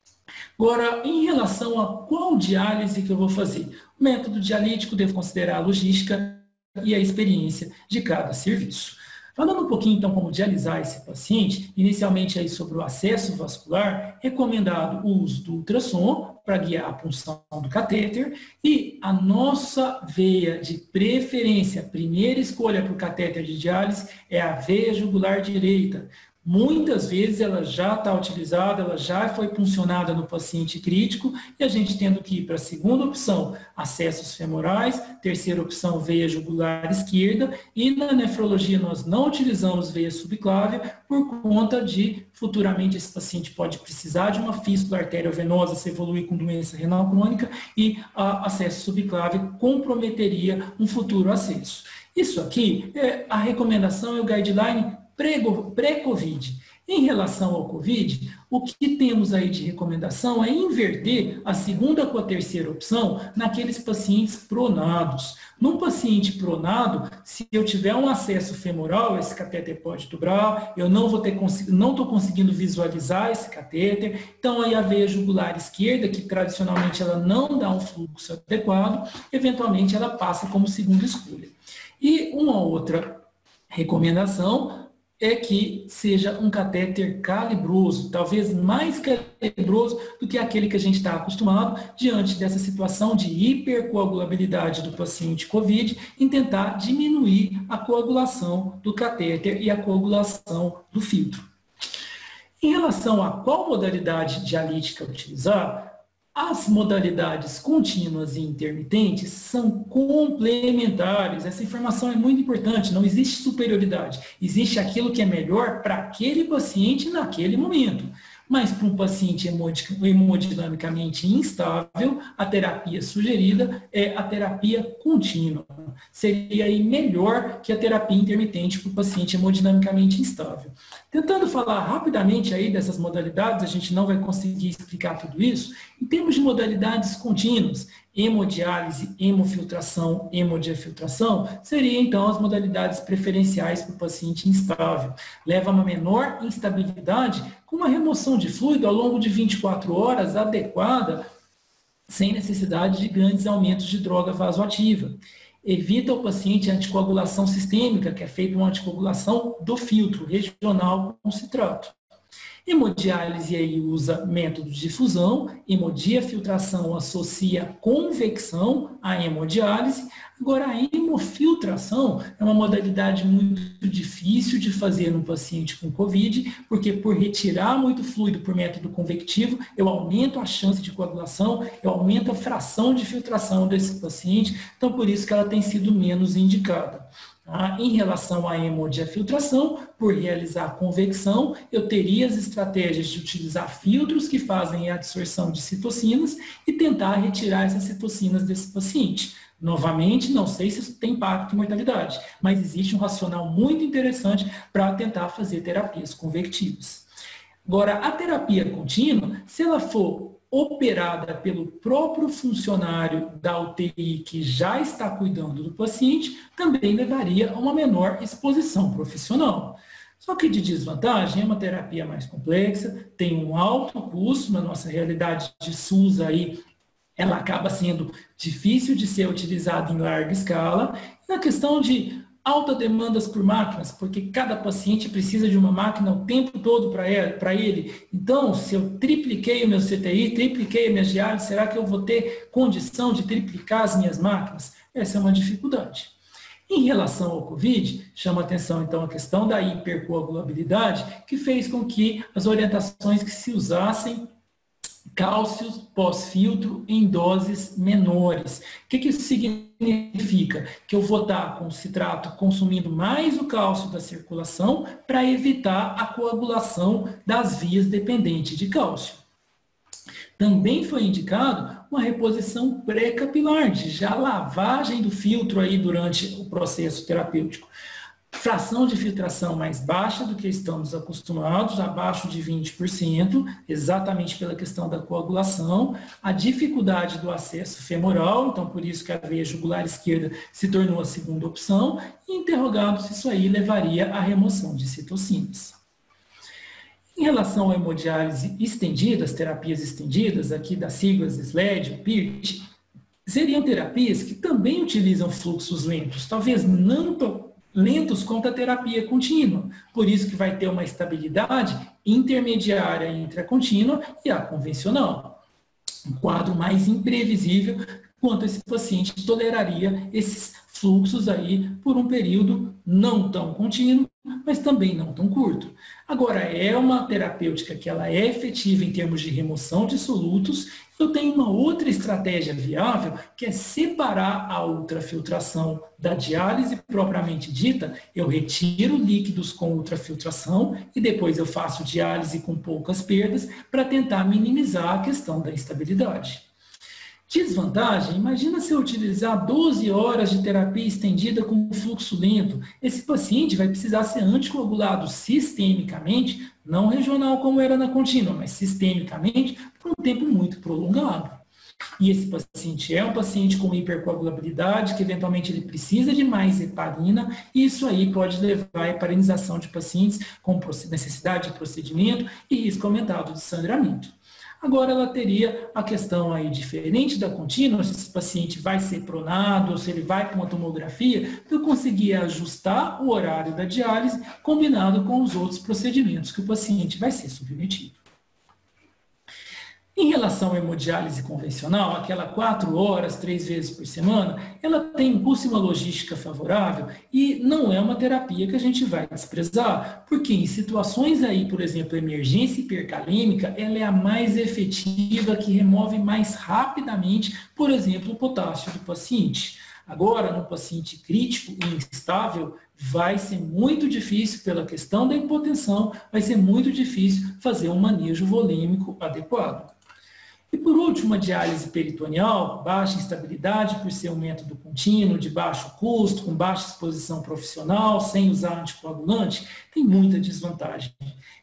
B: Agora, em relação a qual diálise que eu vou fazer? O método dialítico devo considerar a logística e a experiência de cada serviço. Falando um pouquinho, então, como dialisar esse paciente, inicialmente aí sobre o acesso vascular, recomendado o uso do ultrassom para guiar a punção do catéter e a nossa veia de preferência, primeira escolha para o catéter de diálise é a veia jugular direita. Muitas vezes ela já está utilizada, ela já foi puncionada no paciente crítico e a gente tendo que ir para a segunda opção, acessos femorais, terceira opção, veia jugular esquerda e na nefrologia nós não utilizamos veia subclávia por conta de futuramente esse paciente pode precisar de uma fístula arteriovenosa se evoluir com doença renal crônica e a acesso subclávio comprometeria um futuro acesso. Isso aqui, é a recomendação e o guideline pré-Covid. Em relação ao Covid, o que temos aí de recomendação é inverter a segunda com a terceira opção naqueles pacientes pronados. Num paciente pronado, se eu tiver um acesso femoral, esse catéter pode dobrar, eu não vou ter não estou conseguindo visualizar esse catéter, então aí a veia jugular esquerda, que tradicionalmente ela não dá um fluxo adequado, eventualmente ela passa como segunda escolha. E uma outra recomendação é que seja um catéter calibroso, talvez mais calibroso do que aquele que a gente está acostumado diante dessa situação de hipercoagulabilidade do paciente COVID, em tentar diminuir a coagulação do catéter e a coagulação do filtro. Em relação a qual modalidade dialítica utilizar, as modalidades contínuas e intermitentes são complementares. Essa informação é muito importante, não existe superioridade. Existe aquilo que é melhor para aquele paciente naquele momento. Mas para um paciente hemodinamicamente instável, a terapia sugerida é a terapia contínua. Seria aí melhor que a terapia intermitente para o paciente hemodinamicamente instável. Tentando falar rapidamente aí dessas modalidades, a gente não vai conseguir explicar tudo isso. Em termos de modalidades contínuas, hemodiálise, hemofiltração, hemodiafiltração, seriam então as modalidades preferenciais para o paciente instável. Leva a uma menor instabilidade com uma remoção de fluido ao longo de vinte e quatro horas adequada, sem necessidade de grandes aumentos de droga vasoativa. Evita ao paciente a anticoagulação sistêmica, que é feita uma anticoagulação do filtro regional com citrato. Hemodiálise aí usa método de difusão, hemodiafiltração associa convecção à hemodiálise. Agora, a hemofiltração é uma modalidade muito difícil de fazer no paciente com COVID, porque por retirar muito fluido por método convectivo, eu aumento a chance de coagulação, eu aumento a fração de filtração desse paciente, então por isso que ela tem sido menos indicada. Ah, em relação à hemodiafiltração, por realizar convecção, eu teria as estratégias de utilizar filtros que fazem a absorção de citocinas e tentar retirar essas citocinas desse paciente. Novamente, não sei se isso tem impacto em mortalidade, mas existe um racional muito interessante para tentar fazer terapias convectivas. Agora, a terapia contínua, se ela for operada pelo próprio funcionário da U T I que já está cuidando do paciente, também levaria a uma menor exposição profissional. Só que de desvantagem, é uma terapia mais complexa, tem um alto custo, na nossa realidade de SUS aí, ela acaba sendo difícil de ser utilizada em larga escala. E na questão de alta demandas por máquinas, porque cada paciente precisa de uma máquina o tempo todo para ele. Então, se eu tripliquei o meu C T I, tripliquei a minha diálise, será que eu vou ter condição de triplicar as minhas máquinas? Essa é uma dificuldade. Em relação ao COVID, chama atenção então a questão da hipercoagulabilidade, que fez com que as orientações que se usassem cálcio pós-filtro em doses menores. O que, que isso significa? Que eu vou estar com o citrato consumindo mais o cálcio da circulação para evitar a coagulação das vias dependentes de cálcio. Também foi indicado uma reposição pré-capilar, de já lavagem do filtro aí durante o processo terapêutico. Fração de filtração mais baixa do que estamos acostumados, abaixo de vinte por cento, exatamente pela questão da coagulação, a dificuldade do acesso femoral, então por isso que a veia jugular esquerda se tornou a segunda opção, e interrogado se isso aí levaria à remoção de citocinas. Em relação à hemodiálise estendida, as terapias estendidas, aqui das siglas S L E D, P I R T, seriam terapias que também utilizam fluxos lentos, talvez não tão lentos quanto a terapia contínua, por isso que vai ter uma estabilidade intermediária entre a contínua e a convencional. Um quadro mais imprevisível quanto esse paciente toleraria esses fluxos aí por um período não tão contínuo, mas também não tão curto. Agora, é uma terapêutica que ela é efetiva em termos de remoção de solutos. Eu tenho uma outra estratégia viável, que é separar a ultrafiltração da diálise propriamente dita. Eu retiro líquidos com ultrafiltração e depois eu faço diálise com poucas perdas para tentar minimizar a questão da instabilidade. Desvantagem, imagina se eu utilizar doze horas de terapia estendida com fluxo lento. Esse paciente vai precisar ser anticoagulado sistemicamente, não regional como era na contínua, mas sistemicamente por um tempo muito prolongado. E esse paciente é um paciente com hipercoagulabilidade, que eventualmente ele precisa de mais heparina, e isso aí pode levar à heparinização de pacientes com necessidade de procedimento e risco aumentado de sangramento. Agora ela teria a questão aí diferente da contínua, se esse paciente vai ser pronado ou se ele vai para uma tomografia, eu conseguir ajustar o horário da diálise combinado com os outros procedimentos que o paciente vai ser submetido. Em relação à hemodiálise convencional, aquela quatro horas, três vezes por semana, ela tem um custo e uma logística favorável e não é uma terapia que a gente vai desprezar, porque em situações aí, por exemplo, emergência hipercalêmica, ela é a mais efetiva, que remove mais rapidamente, por exemplo, o potássio do paciente. Agora, no paciente crítico e instável, vai ser muito difícil, pela questão da hipotensão, vai ser muito difícil fazer um manejo volêmico adequado. E por último, a diálise peritoneal, baixa instabilidade por ser um método contínuo, de baixo custo, com baixa exposição profissional, sem usar anticoagulante, tem muita desvantagem.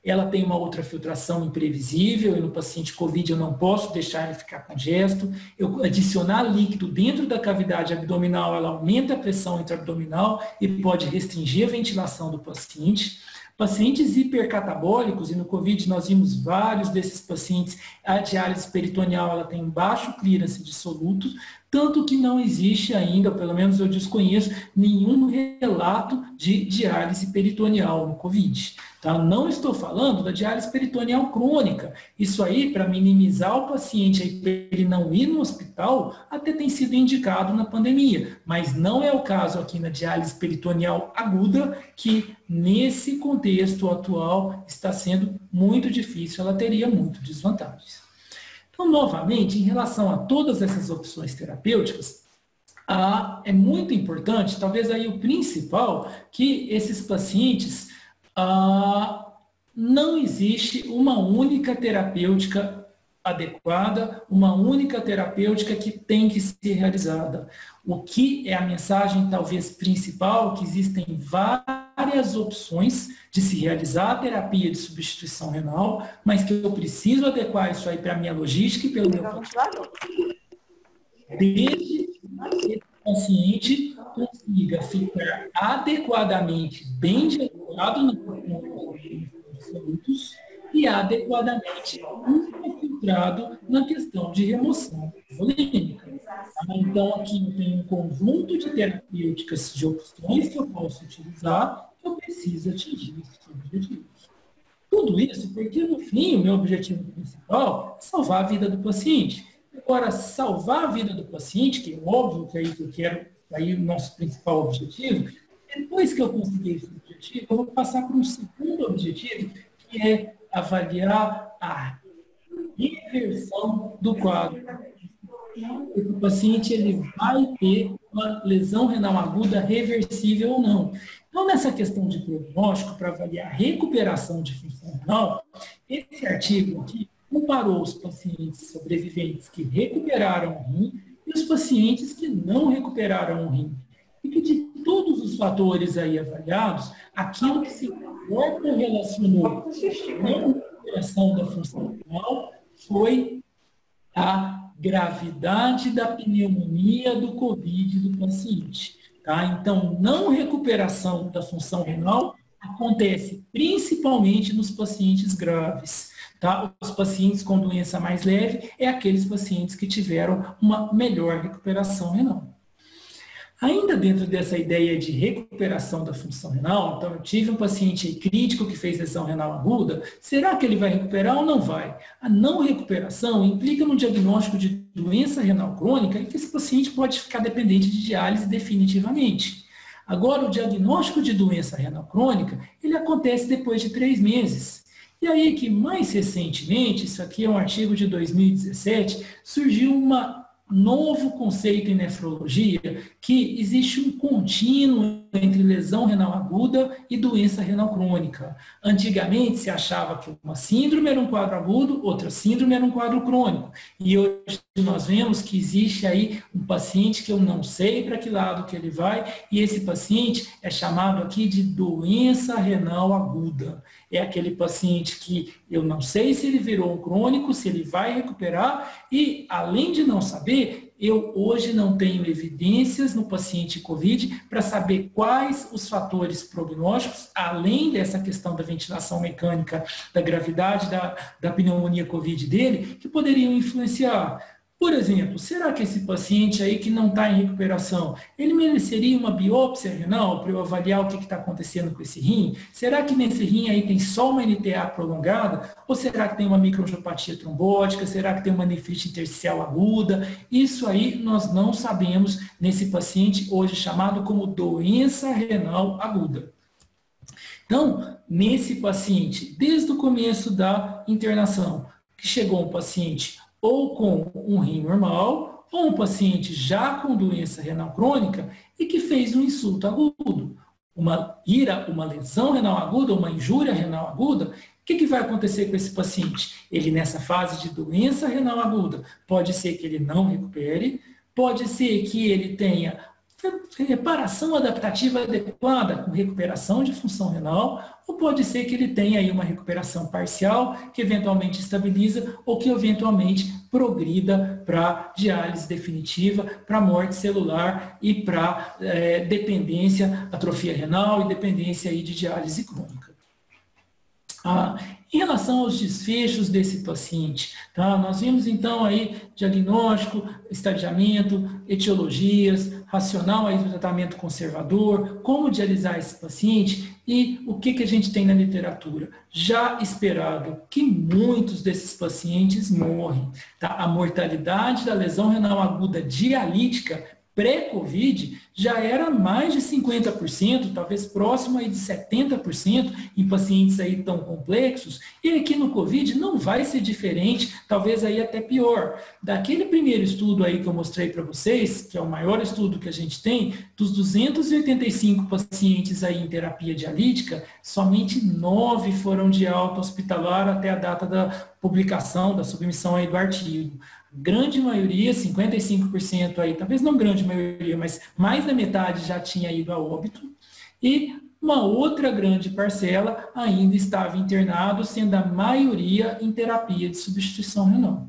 B: ela tem uma ultrafiltração imprevisível, e no paciente COVID eu não posso deixar ele ficar congesto. Eu adicionar líquido dentro da cavidade abdominal, ela aumenta a pressão intraabdominal e pode restringir a ventilação do paciente. Pacientes hipercatabólicos, e no COVID nós vimos vários desses pacientes, a diálise peritoneal ela tem baixo clearance de solutos, tanto que não existe ainda, ou pelo menos eu desconheço, nenhum relato de diálise peritoneal no COVID. Tá? Não estou falando da diálise peritoneal crônica. Isso aí, para minimizar o paciente, para ele não ir no hospital, até tem sido indicado na pandemia. Mas não é o caso aqui na diálise peritoneal aguda, que nesse contexto atual está sendo muito difícil, ela teria muito desvantagens. Então, novamente, em relação a todas essas opções terapêuticas, ah, é muito importante, talvez aí o principal, que esses pacientes, ah, não existe uma única terapêutica adequada, uma única terapêutica que tem que ser realizada. O que é a mensagem talvez principal, que existem várias opções de se realizar a terapia de substituição renal, mas que eu preciso adequar isso aí para a minha logística e pelo meu paciente, desde que esse paciente consiga ficar adequadamente bem dialogado na produtos e adequadamente infiltrado na questão de remoção volêmica. Então, aqui eu tenho um conjunto de terapêuticas, de opções que eu posso utilizar, que eu preciso atingir esses objetivos. Tudo isso porque, no fim, o meu objetivo principal é salvar a vida do paciente. Agora, salvar a vida do paciente, que é óbvio que é isso que eu quero, aí o nosso principal objetivo, depois que eu conseguir esse objetivo, eu vou passar para um segundo objetivo, que é avaliar a reversão do quadro. O paciente ele vai ter uma lesão renal aguda reversível ou não. Então, nessa questão de prognóstico, para avaliar a recuperação de função renal, esse artigo aqui comparou os pacientes sobreviventes que recuperaram o rim e os pacientes que não recuperaram o rim. E que de todos os fatores aí avaliados, aquilo que se melhor correlacionou com a recuperação da função renal foi a gravidade da pneumonia do COVID do paciente. Tá? Então, não recuperação da função renal acontece principalmente nos pacientes graves. Tá? Os pacientes com doença mais leve é aqueles pacientes que tiveram uma melhor recuperação renal. Ainda dentro dessa ideia de recuperação da função renal, então eu tive um paciente aí crítico que fez lesão renal aguda, será que ele vai recuperar ou não vai? A não recuperação implica no diagnóstico de doença renal crônica e que esse paciente pode ficar dependente de diálise definitivamente. Agora, o diagnóstico de doença renal crônica, ele acontece depois de três meses. E aí que mais recentemente, isso aqui é um artigo de dois mil e dezessete, surgiu uma novo conceito em nefrologia, que existe um contínuo entre lesão renal aguda e doença renal crônica. Antigamente se achava que uma síndrome era um quadro agudo, outra síndrome era um quadro crônico. E hoje nós vemos que existe aí um paciente que eu não sei para que lado que ele vai, e esse paciente é chamado aqui de doença renal aguda. É aquele paciente que eu não sei se ele virou um crônico, se ele vai recuperar, e além de não saber, eu hoje não tenho evidências no paciente COVID para saber quais os fatores prognósticos, além dessa questão da ventilação mecânica, da gravidade da, da pneumonia COVID dele, que poderiam influenciar. Por exemplo, será que esse paciente aí que não está em recuperação, ele mereceria uma biópsia renal para eu avaliar o que está acontecendo com esse rim? Será que nesse rim aí tem só uma N T A prolongada? Ou será que tem uma microangiopatia trombótica? Será que tem uma nefrite intersticial aguda? Isso aí nós não sabemos nesse paciente hoje chamado como doença renal aguda. Então, nesse paciente, desde o começo da internação, que chegou um paciente ou com um rim normal, ou um paciente já com doença renal crônica e que fez um insulto agudo, uma ira, uma lesão renal aguda, uma injúria renal aguda. O que, que vai acontecer com esse paciente? Ele, nessa fase de doença renal aguda, pode ser que ele não recupere, pode ser que ele tenha reparação adaptativa adequada, com recuperação de função renal, ou pode ser que ele tenha aí uma recuperação parcial, que eventualmente estabiliza, ou que eventualmente progrida para diálise definitiva, para morte celular e para é, dependência, atrofia renal e dependência aí de diálise crônica. Ah, em relação aos desfechos desse paciente, tá? Nós vimos então aí diagnóstico, estadiamento, etiologias, racional aí do tratamento conservador, como dialisar esse paciente e o que, que a gente tem na literatura. Já esperado que muitos desses pacientes morrem. Tá? A mortalidade da lesão renal aguda dialítica pré-Covid já era mais de cinquenta por cento, talvez próximo aí de setenta por cento em pacientes aí tão complexos, e aqui no Covid não vai ser diferente, talvez aí até pior. Daquele primeiro estudo aí que eu mostrei para vocês, que é o maior estudo que a gente tem, dos duzentos e oitenta e cinco pacientes aí em terapia dialítica, somente nove foram de alta hospitalar até a data da publicação, da submissão aí do artigo. Grande maioria, cinquenta e cinco por cento aí, talvez não grande maioria, mas mais da metade já tinha ido a óbito, e uma outra grande parcela ainda estava internado, sendo a maioria em terapia de substituição renal.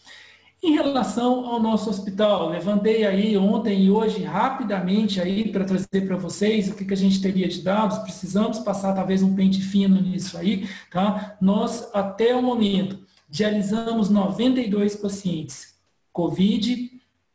B: Em relação ao nosso hospital, levantei aí ontem e hoje rapidamente aí para trazer para vocês o que, que a gente teria de dados, precisamos passar talvez um pente fino nisso aí, tá? Nós, até o momento, dialisamos noventa e dois pacientes Covid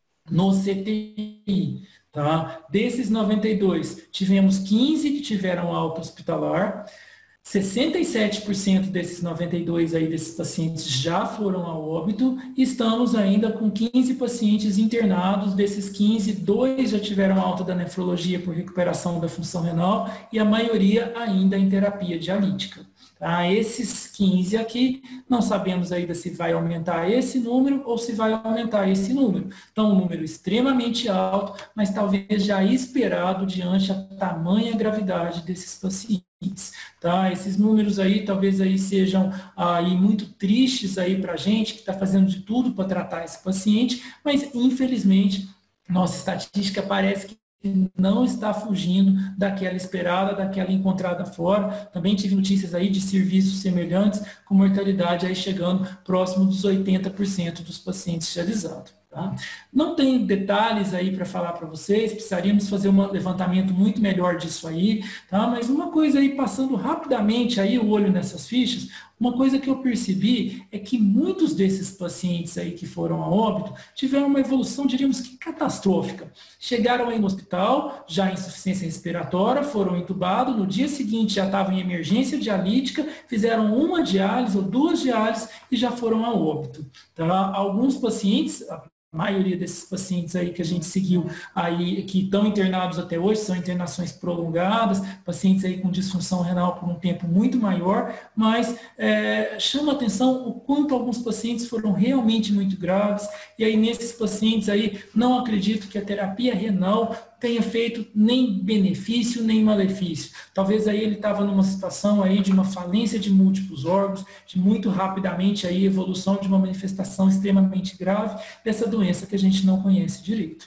B: no C T I. Tá? Desses noventa e dois, tivemos quinze que tiveram alta hospitalar, sessenta e sete por cento desses noventa e dois aí, desses pacientes já foram a óbito, e estamos ainda com quinze pacientes internados, desses quinze, dois já tiveram alta da nefrologia por recuperação da função renal, e a maioria ainda em terapia dialítica. Tá? Esses quinze aqui, não sabemos ainda se vai aumentar esse número ou se vai aumentar esse número. Então, um número extremamente alto, mas talvez já esperado diante da tamanha gravidade desses pacientes. Tá? Esses números aí talvez aí sejam aí muito tristes aí para a gente, que está fazendo de tudo para tratar esse paciente, mas infelizmente nossa estatística parece que não está fugindo daquela esperada, daquela encontrada fora. Também tive notícias aí de serviços semelhantes, com mortalidade aí chegando próximo dos oitenta por cento dos pacientes dializados. Tá? Não tem detalhes aí para falar para vocês, precisaríamos fazer um levantamento muito melhor disso aí, tá? Mas uma coisa aí, passando rapidamente aí o olho nessas fichas, uma coisa que eu percebi é que muitos desses pacientes aí que foram a óbito tiveram uma evolução, diríamos que catastrófica. Chegaram aí no hospital, já em insuficiência respiratória, foram entubados, no dia seguinte já estavam em emergência dialítica, fizeram uma diálise ou duas diálises e já foram a óbito. Tá? Alguns pacientes, a maioria desses pacientes aí que a gente seguiu aí, que estão internados até hoje, são internações prolongadas, pacientes aí com disfunção renal por um tempo muito maior, mas é, chama atenção o quanto alguns pacientes foram realmente muito graves, e aí nesses pacientes aí, não acredito que a terapia renal tenha feito nem benefício, nem malefício. Talvez aí ele estava numa situação aí de uma falência de múltiplos órgãos, de muito rapidamente aí evolução de uma manifestação extremamente grave dessa doença que a gente não conhece direito.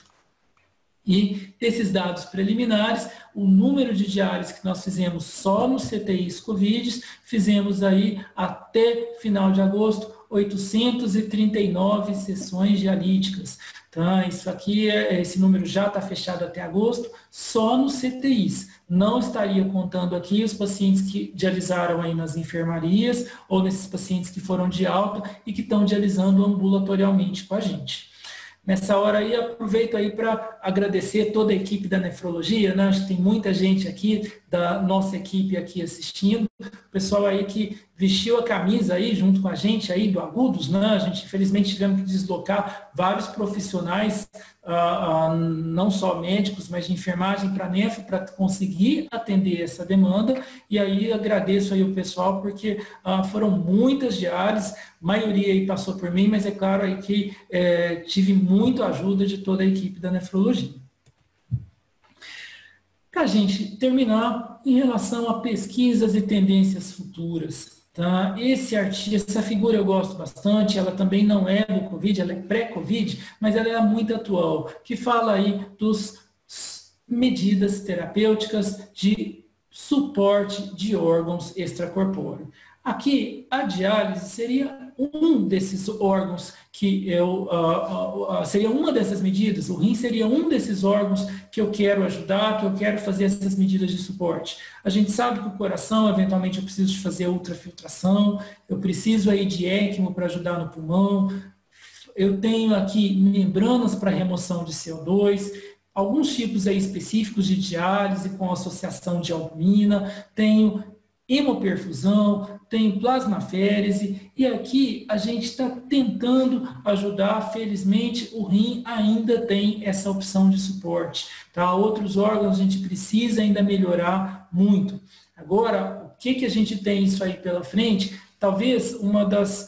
B: E desses dados preliminares, o número de diálises que nós fizemos só no C T Is Covid, fizemos aí até final de agosto, oitocentas e trinta e nove sessões dialíticas. Tá? Isso aqui, é, esse número já está fechado até agosto, só nos C T Is. Não estaria contando aqui os pacientes que dialisaram aí nas enfermarias ou nesses pacientes que foram de alta e que estão dialisando ambulatorialmente com a gente. Nessa hora aí, aproveito aí para agradecer toda a equipe da nefrologia, né? Acho que tem muita gente aqui, da nossa equipe aqui assistindo, o pessoal aí que vestiu a camisa aí junto com a gente aí do Agudos, né? A gente infelizmente tivemos que deslocar vários profissionais, ah, ah, não só médicos, mas de enfermagem para a nefro, para conseguir atender essa demanda, e aí agradeço aí o pessoal, porque ah, foram muitas diálises, a maioria aí passou por mim, mas é claro aí que é, tive muito ajuda de toda a equipe da nefrologia. Para a gente terminar, em relação a pesquisas e tendências futuras, tá? Esse artigo, essa figura eu gosto bastante, ela também não é do Covid, ela é pré-Covid, mas ela é muito atual, que fala aí dos medidas terapêuticas de suporte de órgãos extracorpóreos. Aqui, a diálise seria um desses órgãos que eu, uh, uh, seria uma dessas medidas, o rim seria um desses órgãos que eu quero ajudar, que eu quero fazer essas medidas de suporte. A gente sabe que o coração, eventualmente, eu preciso de fazer ultrafiltração, eu preciso aí de ECMO para ajudar no pulmão, eu tenho aqui membranas para remoção de C O dois, alguns tipos aí específicos de diálise com associação de albumina, tenho hemoperfusão, tem plasmaférese, e aqui a gente está tentando ajudar, felizmente o rim ainda tem essa opção de suporte, tá? Outros órgãos a gente precisa ainda melhorar muito. Agora, o que, que a gente tem isso aí pela frente? Talvez uma das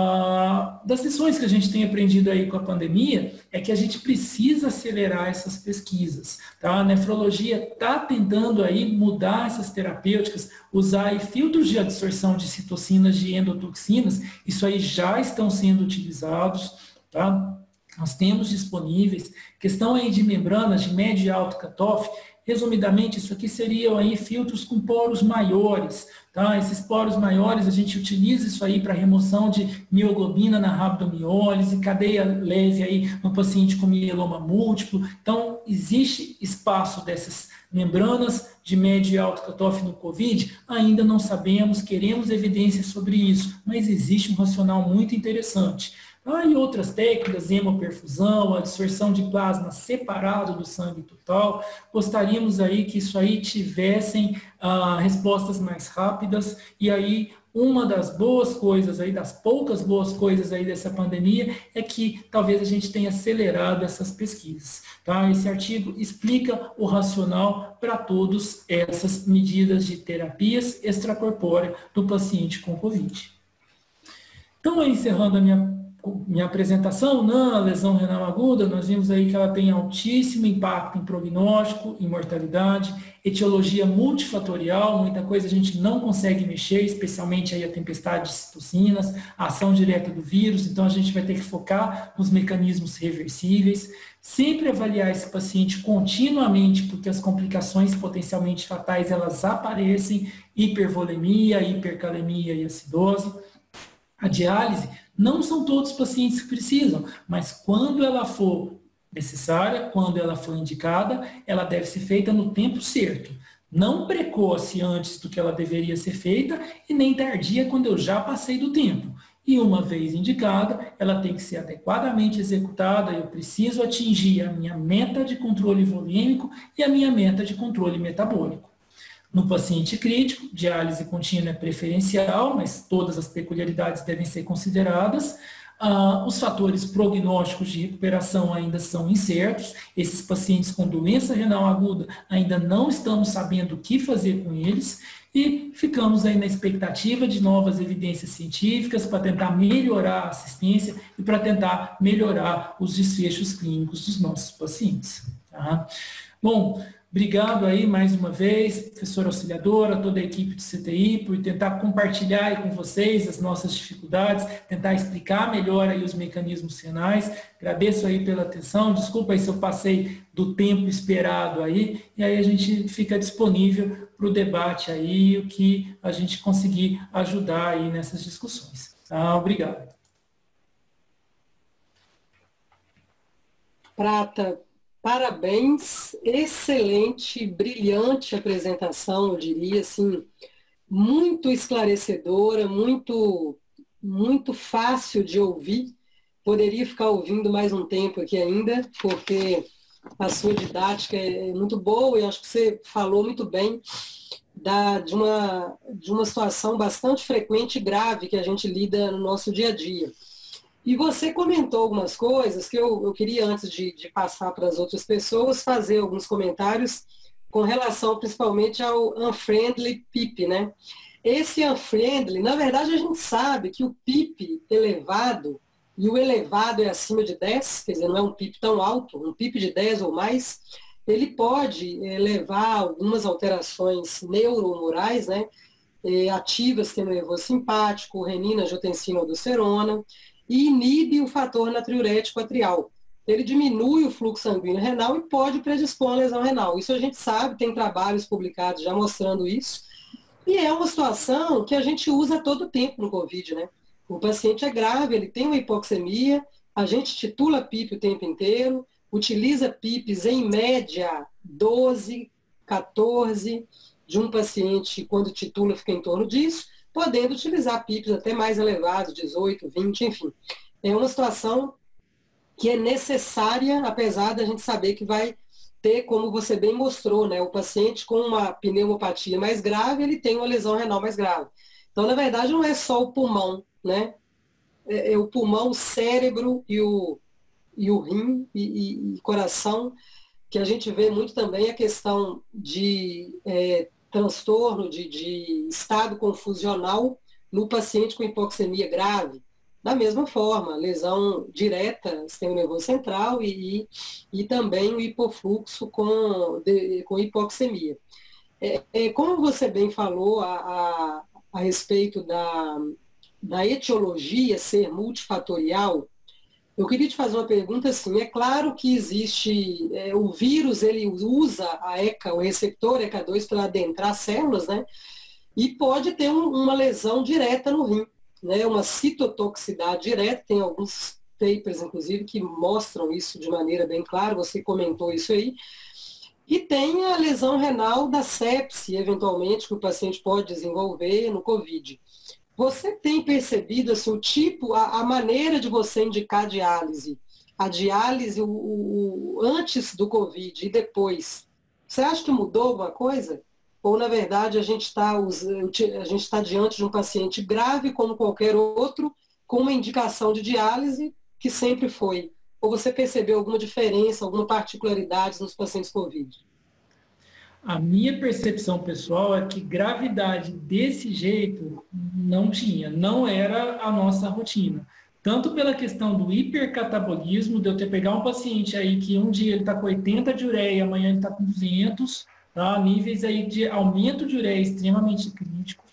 B: Uh, das lições que a gente tem aprendido aí com a pandemia é que a gente precisa acelerar essas pesquisas, tá? A nefrologia está tentando aí mudar essas terapêuticas, usar aí filtros de absorção de citocinas, de endotoxinas, isso aí já estão sendo utilizados, tá? Nós temos disponíveis, questão aí de membranas de médio e alto cutoff, resumidamente, isso aqui seriam aí filtros com poros maiores, tá? Esses poros maiores, a gente utiliza isso aí para remoção de mioglobina na rabdomiólise, cadeia leve aí no paciente com mieloma múltiplo. Então, existe espaço dessas membranas de médio e alto cutoff no COVID? Ainda não sabemos, queremos evidências sobre isso, mas existe um racional muito interessante. Ah, e outras técnicas, hemoperfusão, a absorção de plasma separado do sangue total, gostaríamos aí que isso aí tivessem ah, respostas mais rápidas, e aí uma das boas coisas aí, das poucas boas coisas aí dessa pandemia, é que talvez a gente tenha acelerado essas pesquisas, tá? Esse artigo explica o racional para todas essas medidas de terapias extracorpóreas do paciente com COVID. Então, encerrando a minha minha apresentação, na lesão renal aguda, nós vimos aí que ela tem altíssimo impacto em prognóstico, em mortalidade, etiologia multifatorial, muita coisa a gente não consegue mexer, especialmente aí a tempestade de citocinas, a ação direta do vírus, então a gente vai ter que focar nos mecanismos reversíveis, sempre avaliar esse paciente continuamente, porque as complicações potencialmente fatais, elas aparecem, hipervolemia, hipercalemia e acidose. A diálise, não são todos os pacientes que precisam, mas quando ela for necessária, quando ela for indicada, ela deve ser feita no tempo certo. Não precoce antes do que ela deveria ser feita e nem tardia quando eu já passei do tempo. E uma vez indicada, ela tem que ser adequadamente executada, eu preciso atingir a minha meta de controle volêmico e a minha meta de controle metabólico. No paciente crítico, diálise contínua é preferencial, mas todas as peculiaridades devem ser consideradas. Ah, os fatores prognósticos de recuperação ainda são incertos. Esses pacientes com doença renal aguda ainda não estamos sabendo o que fazer com eles e ficamos aí na expectativa de novas evidências científicas para tentar melhorar a assistência e para tentar melhorar os desfechos clínicos dos nossos pacientes. Tá? Bom, obrigado aí mais uma vez, professora auxiliadora, toda a equipe do C T I, por tentar compartilhar aí com vocês as nossas dificuldades, tentar explicar melhor aí os mecanismos renais. Agradeço aí pela atenção, desculpa aí se eu passei do tempo esperado aí, e aí a gente fica disponível para o debate aí, o que a gente conseguir ajudar aí nessas discussões. Tá? Obrigado.
A: Prata, parabéns, excelente, brilhante apresentação, eu diria, assim, muito esclarecedora, muito, muito fácil de ouvir. Poderia ficar ouvindo mais um tempo aqui ainda, porque a sua didática é muito boa e acho que você falou muito bem da, de, uma, de uma situação bastante frequente e grave que a gente lida no nosso dia a dia. E você comentou algumas coisas que eu, eu queria, antes de, de passar para as outras pessoas, fazer alguns comentários com relação principalmente ao unfriendly P I P, né? Esse unfriendly, na verdade a gente sabe que o P I P elevado, e o elevado é acima de dez, quer dizer, não é um P I P tão alto, um P I P de dez ou mais, ele pode é, levar algumas alterações neurohumorais, né? É, ativas, que é nervoso simpático, renina, angiotensina, aldosterona, e inibe o fator natriurético atrial, ele diminui o fluxo sanguíneo renal e pode predispor a lesão renal. Isso a gente sabe, tem trabalhos publicados já mostrando isso. E é uma situação que a gente usa todo o tempo no Covid, né? O paciente é grave, ele tem uma hipoxemia, a gente titula P I P o tempo inteiro, utiliza P I Ps em média doze, quatorze, de um paciente, quando titula, fica em torno disso, podendo utilizar P I Ps até mais elevados, dezoito, vinte, enfim. É uma situação que é necessária, apesar da gente saber que vai ter, como você bem mostrou, né, o paciente com uma pneumopatia mais grave, ele tem uma lesão renal mais grave. Então, na verdade, não é só o pulmão, né? É, é o pulmão, o cérebro e o, e o rim e, e, e coração, que a gente vê muito também a questão de é, transtorno, de, de estado confusional no paciente com hipoxemia grave. Da mesma forma, lesão direta, sistema nervoso central e, e também o hipofluxo com, de, com hipoxemia. É, é, como você bem falou a, a, a respeito da, da etiologia ser multifatorial, eu queria te fazer uma pergunta assim, é claro que existe, é, o vírus ele usa a ECA, o receptor E C A dois para adentrar células, né? E pode ter um, uma lesão direta no rim, né? Uma citotoxicidade direta, tem alguns papers, inclusive, que mostram isso de maneira bem clara, você comentou isso aí. E tem a lesão renal da sepse, eventualmente, que o paciente pode desenvolver no Covid. Você tem percebido assim, o tipo, a, a maneira de você indicar diálise, a diálise o, o, antes do Covid e depois, você acha que mudou alguma coisa? Ou, na verdade, a gente está a gente está diante de um paciente grave como qualquer outro, com uma indicação de diálise que sempre foi? Ou você percebeu alguma diferença, alguma particularidade nos pacientes Covid?
B: A minha percepção pessoal é que gravidade desse jeito não tinha, não era a nossa rotina. Tanto pela questão do hipercatabolismo, de eu ter pegar um paciente aí que um dia ele está com oitenta de ureia, amanhã ele está com duzentos, tá? Níveis aí de aumento de ureia extremamente críticos.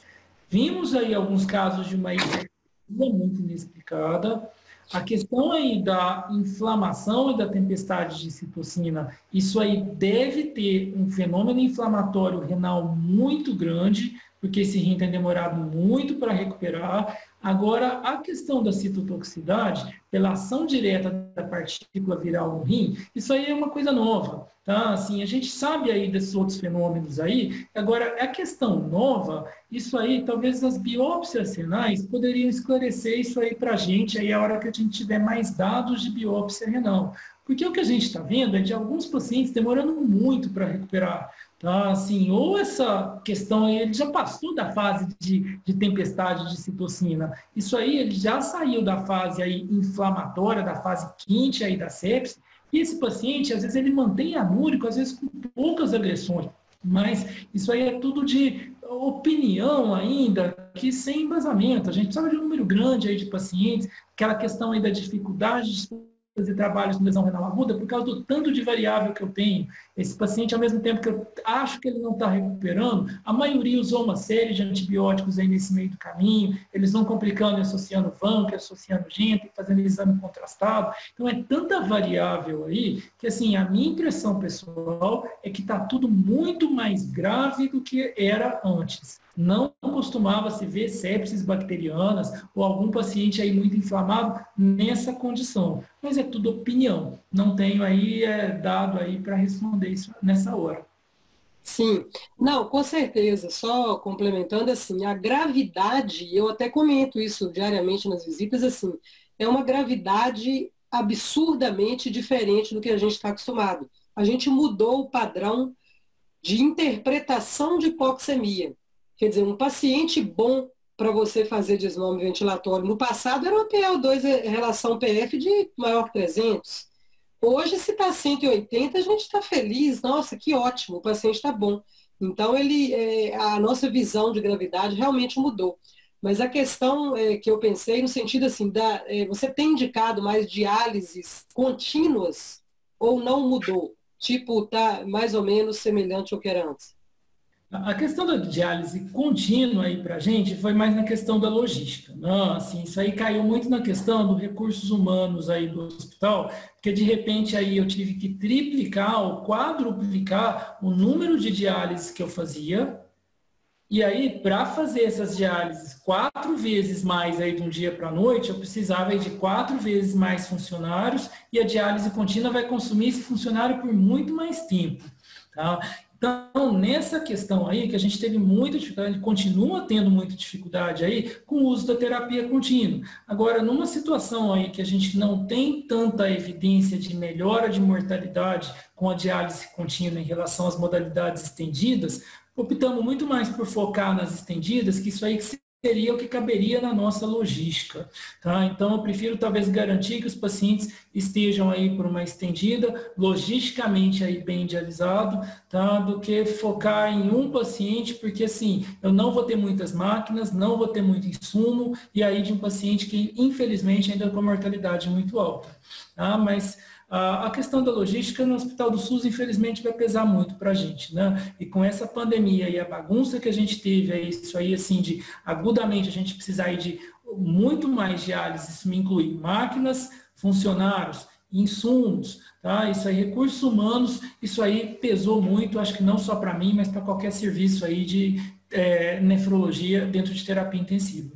B: Vimos aí alguns casos de uma hipercatabolismo muito inexplicada. A questão aí da inflamação e da tempestade de citocina, isso aí deve ter um fenômeno inflamatório renal muito grande, porque esse rim tem demorado muito para recuperar. Agora, a questão da citotoxicidade, pela ação direta da partícula viral no rim, isso aí é uma coisa nova, tá? Assim, a gente sabe aí desses outros fenômenos aí. Agora, a questão nova, isso aí, talvez as biópsias renais poderiam esclarecer isso aí para a gente aí a hora que a gente tiver mais dados de biópsia renal. Porque o que a gente está vendo é de alguns pacientes demorando muito para recuperar. Tá, assim, ou essa questão aí, ele já passou da fase de, de tempestade de citocina. Isso aí, ele já saiu da fase aí inflamatória, da fase quente aí da sepse, e esse paciente, às vezes, ele mantém anúrico, às vezes com poucas agressões. Mas isso aí é tudo de opinião ainda, que sem embasamento. A gente sabe de um número grande aí de pacientes, aquela questão aí da dificuldade de fazer trabalhos com lesão renal aguda por causa do tanto de variável que eu tenho. Esse paciente, ao mesmo tempo que eu acho que ele não está recuperando, a maioria usou uma série de antibióticos aí nesse meio do caminho, eles vão complicando e associando V A M, associando gente, fazendo exame contrastado. Então, é tanta variável aí que, assim, a minha impressão pessoal é que está tudo muito mais grave do que era antes. Não costumava se ver sepses bacterianas ou algum paciente aí muito inflamado nessa condição. Mas é tudo opinião. Não tenho aí é, dado aí para responder isso nessa hora.
A: Sim, não, com certeza. Só complementando assim, a gravidade, eu até comento isso diariamente nas visitas, assim, é uma gravidade absurdamente diferente do que a gente está acostumado. A gente mudou o padrão de interpretação de hipoxemia. Quer dizer, um paciente bom para você fazer desmame ventilatório no passado era uma P L dois relação P F de maior que trezentos. Hoje, se está cento e oitenta, a gente está feliz. Nossa, que ótimo, o paciente está bom. Então, ele, é, a nossa visão de gravidade realmente mudou. Mas a questão é, que eu pensei no sentido assim, da, é, você tem indicado mais diálises contínuas ou não mudou? Tipo, está mais ou menos semelhante ao que era antes?
B: A questão da diálise contínua aí para a gente foi mais na questão da logística. Não, assim, isso aí caiu muito na questão dos recursos humanos aí do hospital, porque de repente aí eu tive que triplicar ou quadruplicar o número de diálises que eu fazia. E aí, para fazer essas diálises quatro vezes mais aí de um dia para a noite, eu precisava aí de quatro vezes mais funcionários e a diálise contínua vai consumir esse funcionário por muito mais tempo. Tá? Então, nessa questão aí, que a gente teve muita dificuldade, continua tendo muita dificuldade aí com o uso da terapia contínua. Agora, numa situação aí que a gente não tem tanta evidência de melhora de mortalidade com a diálise contínua em relação às modalidades estendidas, optamos muito mais por focar nas estendidas, que isso aí seria o que caberia na nossa logística. Tá? Então, eu prefiro talvez garantir que os pacientes estejam aí por uma estendida, logisticamente aí bem dialisado, tá? Do que focar em um paciente, porque assim, eu não vou ter muitas máquinas, não vou ter muito insumo, e aí de um paciente que, infelizmente, ainda com mortalidade muito alta. Tá? Mas a questão da logística no Hospital do SUS, infelizmente, vai pesar muito para a gente, né? E com essa pandemia e a bagunça que a gente teve, é isso aí, assim, de agudamente a gente precisar aí de muito mais diálise, isso me inclui máquinas, funcionários, insumos, tá? Isso aí, recursos humanos, isso aí pesou muito, acho que não só para mim, mas para qualquer serviço aí de é, nefrologia dentro de terapia intensiva.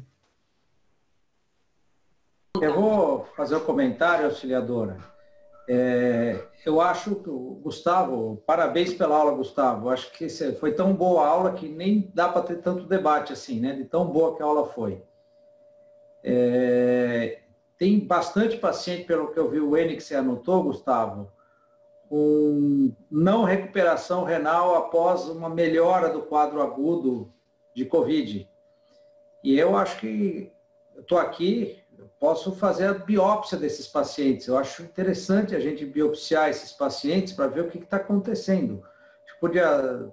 C: Eu vou fazer um comentário, auxiliadora. É, eu acho que o Gustavo, parabéns pela aula, Gustavo. Eu acho que foi tão boa a aula que nem dá para ter tanto debate assim, né? De tão boa que a aula foi. É, tem bastante paciente, pelo que eu vi, o N que você anotou, Gustavo, com não recuperação renal após uma melhora do quadro agudo de Covid. E eu acho que eu estou aqui. Eu posso fazer a biópsia desses pacientes. Eu acho interessante a gente biopsiar esses pacientes para ver o que está acontecendo. A gente podia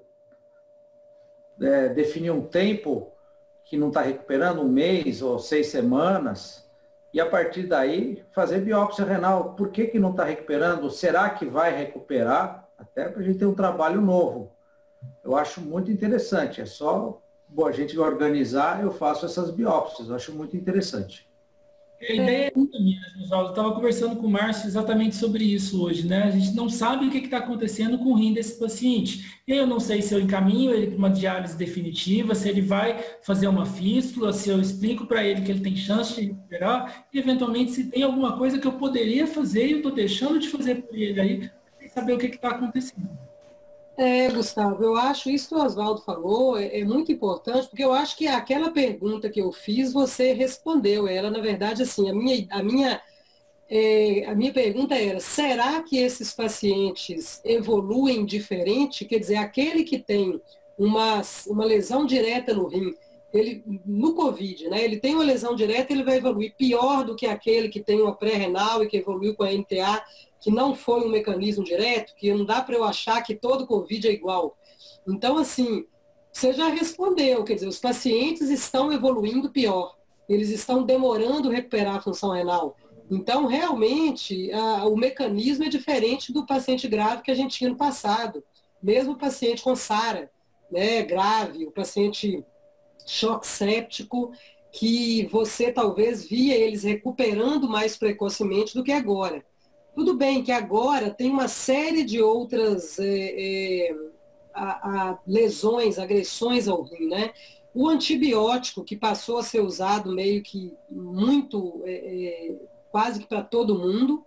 C: é, definir um tempo que não está recuperando, um mês ou seis semanas, e a partir daí fazer biópsia renal. Por que, que não está recuperando? Será que vai recuperar? Até para a gente ter um trabalho novo. Eu acho muito interessante. É só bom, a gente organizar, eu faço essas biópsias. Eu acho muito interessante.
B: A ideia é minha, Oswaldo. Eu estava conversando com o Márcio exatamente sobre isso hoje, né? A gente não sabe o que está acontecendo com o rim desse paciente. Eu não sei se eu encaminho ele para uma diálise definitiva, se ele vai fazer uma fístula, se eu explico para ele que ele tem chance de recuperar, e eventualmente se tem alguma coisa que eu poderia fazer e eu estou deixando de fazer por ele aí, para saber o que está acontecendo.
A: É, Gustavo, eu acho isso que o Oswaldo falou é, é muito importante, porque eu acho que aquela pergunta que eu fiz, você respondeu ela. Na verdade, assim, a minha, a minha, é, a minha pergunta era, será que esses pacientes evoluem diferente? Quer dizer, aquele que tem uma, uma lesão direta no rim, ele, no Covid, né, ele tem uma lesão direta, ele vai evoluir pior do que aquele que tem uma pré-renal e que evoluiu com a N T A, que não foi um mecanismo direto, que não dá para eu achar que todo Covid é igual. Então, assim, você já respondeu, quer dizer, os pacientes estão evoluindo pior, eles estão demorando a recuperar a função renal. Então, realmente, a, o mecanismo é diferente do paciente grave que a gente tinha no passado. Mesmo o paciente com SARA, né, grave, o paciente choque séptico, que você talvez via eles recuperando mais precocemente do que agora. Tudo bem que agora tem uma série de outras é, é, a, a lesões, agressões ao rim, né? O antibiótico, que passou a ser usado meio que muito, é, é, quase que para todo mundo.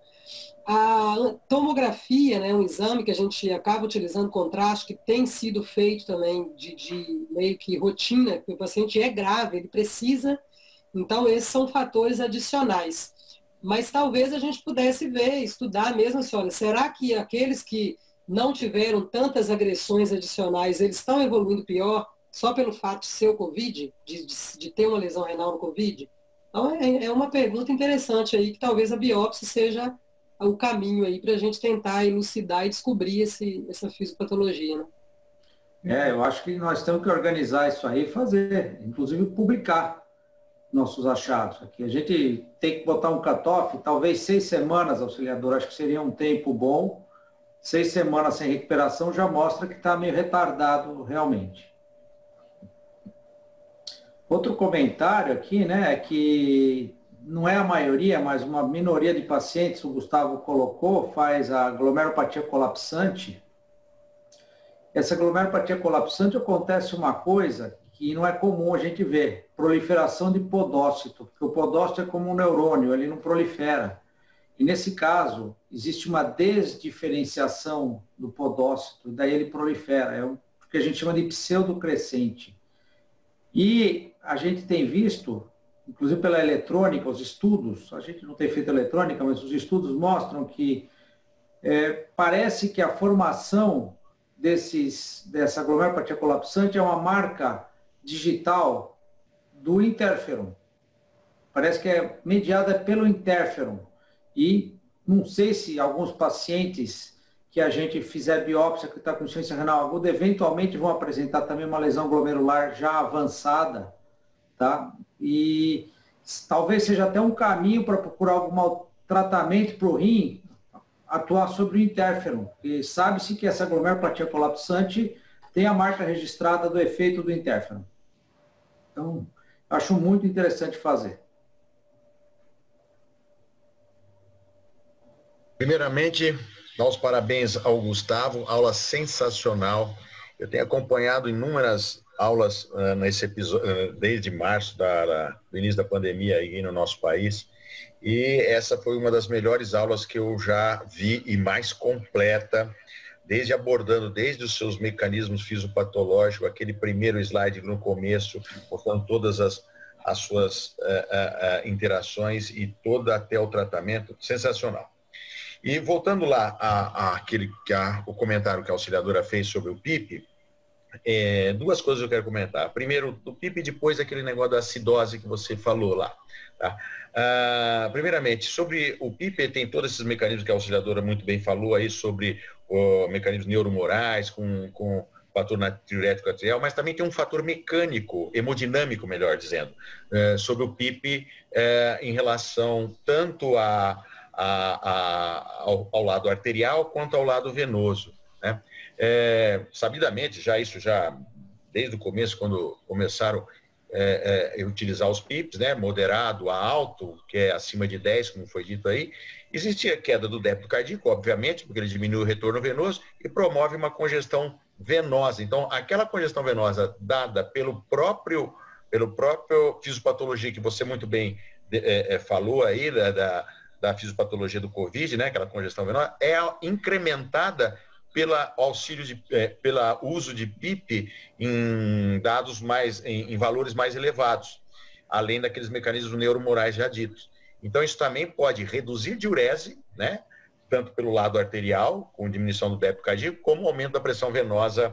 A: A tomografia, né, um exame que a gente acaba utilizando contraste, que tem sido feito também de, de meio que rotina, que o paciente é grave, ele precisa. Então, esses são fatores adicionais. Mas talvez a gente pudesse ver, estudar mesmo assim, olha, será que aqueles que não tiveram tantas agressões adicionais, eles estão evoluindo pior só pelo fato de ser o Covid, de, de, de ter uma lesão renal no Covid? Então é, é uma pergunta interessante aí, que talvez a biópsia seja o caminho aí para a gente tentar elucidar e descobrir esse, essa fisiopatologia, né?
C: É, eu acho que nós temos que organizar isso aí e fazer, inclusive publicar nossos achados aqui. A gente tem que botar um cutoff, talvez seis semanas, auxiliador, acho que seria um tempo bom. Seis semanas sem recuperação já mostra que está meio retardado realmente. Outro comentário aqui, né, é que não é a maioria, mas uma minoria de pacientes, o Gustavo colocou, faz a glomerulopatia colapsante. Essa glomerulopatia colapsante acontece uma coisa que não é comum a gente ver, proliferação de podócito, porque o podócito é como um neurônio, ele não prolifera. E nesse caso, existe uma desdiferenciação do podócito, daí ele prolifera, é o que a gente chama de pseudocrescente. E a gente tem visto, inclusive pela eletrônica, os estudos, a gente não tem feito eletrônica, mas os estudos mostram que é, parece que a formação desses, dessa glomerulopatia colapsante é uma marca digital do interferon. Parece que é mediada pelo interferon. E não sei se alguns pacientes que a gente fizer biópsia, que está com insuficiência renal aguda, eventualmente vão apresentar também uma lesão glomerular já avançada, tá? E talvez seja até um caminho para procurar algum tratamento para o rim, atuar sobre o interferon. E sabe-se que essa glomerulopatia colapsante tem a marca registrada do efeito do interferon. Então, acho muito interessante fazer.
D: Primeiramente, dá os parabéns ao Gustavo, aula sensacional. Eu tenho acompanhado inúmeras aulas uh, nesse episódio, uh, desde março, da, da, do início da pandemia aí no nosso país, e essa foi uma das melhores aulas que eu já vi e mais completa, desde abordando desde os seus mecanismos fisiopatológicos, aquele primeiro slide no começo, mostrando todas as, as suas uh, uh, uh, interações e toda até o tratamento, sensacional. E voltando lá a, a aquele, que a, o comentário que a auxiliadora fez sobre o P I P, é, duas coisas eu quero comentar. Primeiro, do P I P e depois aquele negócio da acidose que você falou lá. Tá? Ah, primeiramente, sobre o P I P, tem todos esses mecanismos que a auxiliadora muito bem falou aí, sobre o mecanismos neuromorais, com, com fator natriurético arterial, mas também tem um fator mecânico, hemodinâmico, melhor dizendo, é, sobre o P I P é, em relação tanto a A, a, ao, ao lado arterial quanto ao lado venoso, né? É, sabidamente, já isso já desde o começo, quando começaram é, é, a utilizar os P I Ps, né, moderado a alto, que é acima de dez, como foi dito aí, existia queda do débito cardíaco, obviamente, porque ele diminui o retorno venoso e promove uma congestão venosa. Então, aquela congestão venosa dada pelo próprio, pelo próprio fisiopatologia que você muito bem é, é, falou aí, da, da da fisiopatologia do Covid, né, aquela congestão venosa, é incrementada pela auxílio de, é, pela uso de P I P em dados mais, em, em valores mais elevados, além daqueles mecanismos neuromorais já ditos. Então, isso também pode reduzir diurese, né, tanto pelo lado arterial, com diminuição do débito cardíaco, como aumento da pressão venosa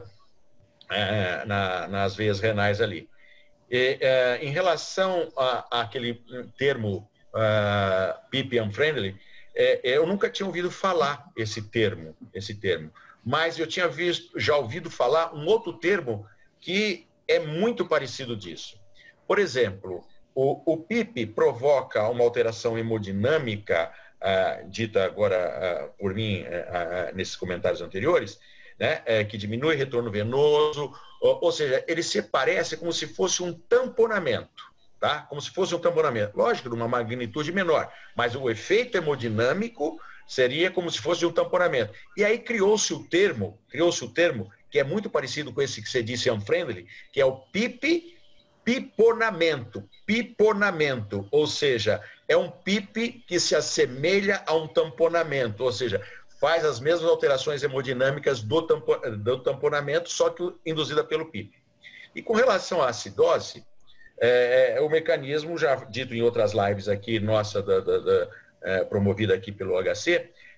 D: é, na, nas veias renais ali. E, é, em relação àquele termo Uh, P I P unfriendly, é, eu nunca tinha ouvido falar esse termo, esse termo, mas eu tinha visto, já ouvido falar um outro termo que é muito parecido disso. Por exemplo, o, o P I P provoca uma alteração hemodinâmica, uh, dita agora uh, por mim uh, uh, nesses comentários anteriores, né, uh, que diminui retorno venoso, ou, ou seja, ele se parece como se fosse um tamponamento. Tá? Como se fosse um tamponamento. Lógico, de uma magnitude menor, mas o efeito hemodinâmico seria como se fosse um tamponamento. E aí criou-se o termo, criou-se o termo, que é muito parecido com esse que você disse, unfriendly, que é o P I P piponamento. Piponamento, ou seja, é um P I P que se assemelha a um tamponamento, ou seja, faz as mesmas alterações hemodinâmicas do, tampo, do tamponamento, só que induzida pelo P I P. E com relação à acidose, É, é o mecanismo, já dito em outras lives aqui, nossa, da, da, da, é, promovida aqui pelo H C,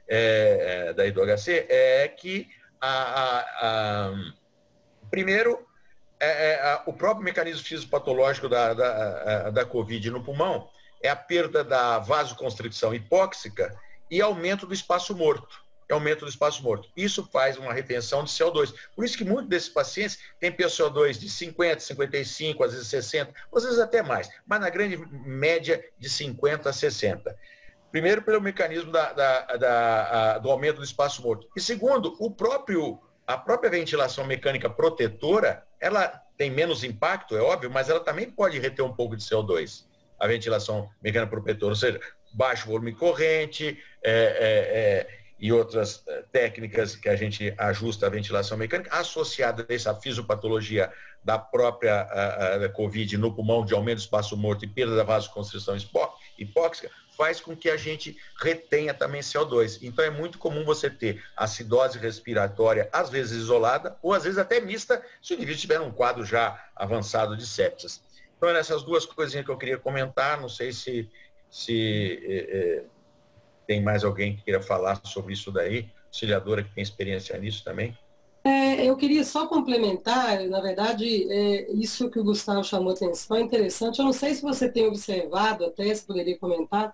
D: é, é, daí do H C, é que a, a, a, primeiro, é, é, a, o próprio mecanismo fisiopatológico da, da, da Covid no pulmão é a perda da vasoconstricção hipóxica e aumento do espaço morto. Aumento do espaço morto. Isso faz uma retenção de C O dois. Por isso que muitos desses pacientes têm P C O dois de cinquenta, cinquenta e cinco, às vezes sessenta, às vezes até mais, mas na grande média de cinquenta a sessenta. Primeiro, pelo mecanismo da, da, da, a, do aumento do espaço morto. E segundo, o próprio, a própria ventilação mecânica protetora, ela tem menos impacto, é óbvio, mas ela também pode reter um pouco de C O dois. A ventilação mecânica protetora, ou seja, baixo volume corrente é, é, é, e outras técnicas que a gente ajusta a ventilação mecânica, associada a essa fisiopatologia da própria a, a Covid no pulmão, de aumento do espaço morto e perda da vasoconstrição hipóxica, faz com que a gente retenha também C O dois. Então é muito comum você ter acidose respiratória, às vezes isolada, ou às vezes até mista, se o indivíduo tiver um quadro já avançado de sepsis. Então, eram essas duas coisinhas que eu queria comentar, não sei se... se é, tem mais alguém que queira falar sobre isso daí, auxiliadora que tem experiência nisso também.
A: É, eu queria só complementar, na verdade, é, isso que o Gustavo chamou atenção é interessante. Eu não sei se você tem observado, até se poderia comentar,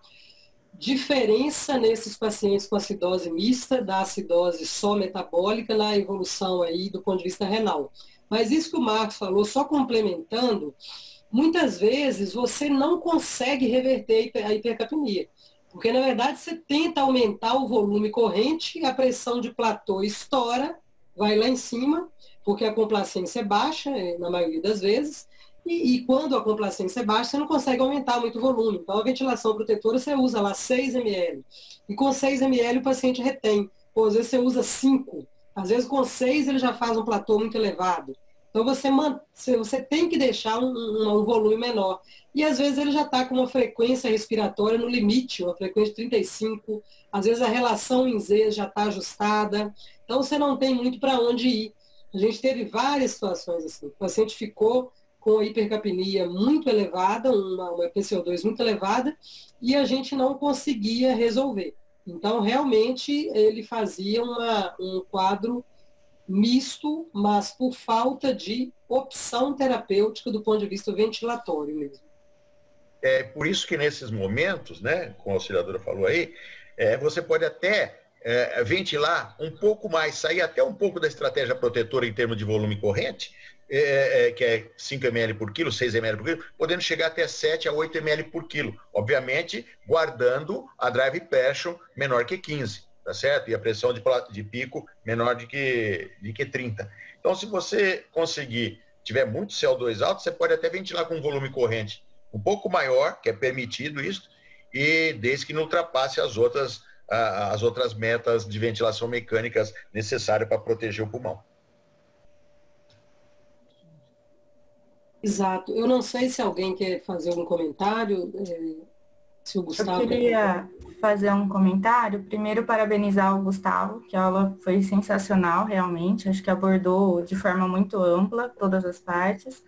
A: diferença nesses pacientes com acidose mista, da acidose só metabólica, na evolução aí do ponto de vista renal. Mas isso que o Marcos falou, só complementando, muitas vezes você não consegue reverter a hipercapnia. Porque, na verdade, você tenta aumentar o volume corrente, a pressão de platô estoura, vai lá em cima, porque a complacência é baixa, na maioria das vezes, e, e quando a complacência é baixa, você não consegue aumentar muito o volume. Então, a ventilação protetora, você usa lá seis mililitros, e com seis mililitros o paciente retém. Ou, às vezes, você usa cinco, às vezes com seis ele já faz um platô muito elevado. Então, você, você tem que deixar um, um, um volume menor. E, às vezes, ele já está com uma frequência respiratória no limite, uma frequência de trinta e cinco. Às vezes, a relação em Z já está ajustada. Então, você não tem muito para onde ir. A gente teve várias situações assim. O paciente ficou com a hipercapnia muito elevada, uma, uma P C O dois muito elevada, e a gente não conseguia resolver. Então, realmente, ele fazia uma, um quadro misto, mas por falta de opção terapêutica do ponto de vista ventilatório mesmo.
D: É por isso que nesses momentos, né, como a auxiliadora falou aí, é, você pode até é, ventilar um pouco mais, sair até um pouco da estratégia protetora em termos de volume corrente, é, é, que é cinco mililitros por quilo, seis mililitros por quilo, podendo chegar até sete a oito mililitros por quilo, obviamente guardando a drive pressure menor que quinze. Tá certo? E a pressão de, de pico menor de que, de que trinta. Então, se você conseguir, tiver muito C O dois alto, você pode até ventilar com um volume corrente um pouco maior, que é permitido isso, e desde que não ultrapasse as outras, as outras metas de ventilação mecânicas necessárias para proteger o pulmão.
A: Exato. Eu não sei se alguém quer fazer algum comentário, se o Gustavo...
E: Eu queria fazer um comentário. Primeiro, parabenizar o Gustavo, que a aula foi sensacional, realmente. Acho que abordou de forma muito ampla todas as partes.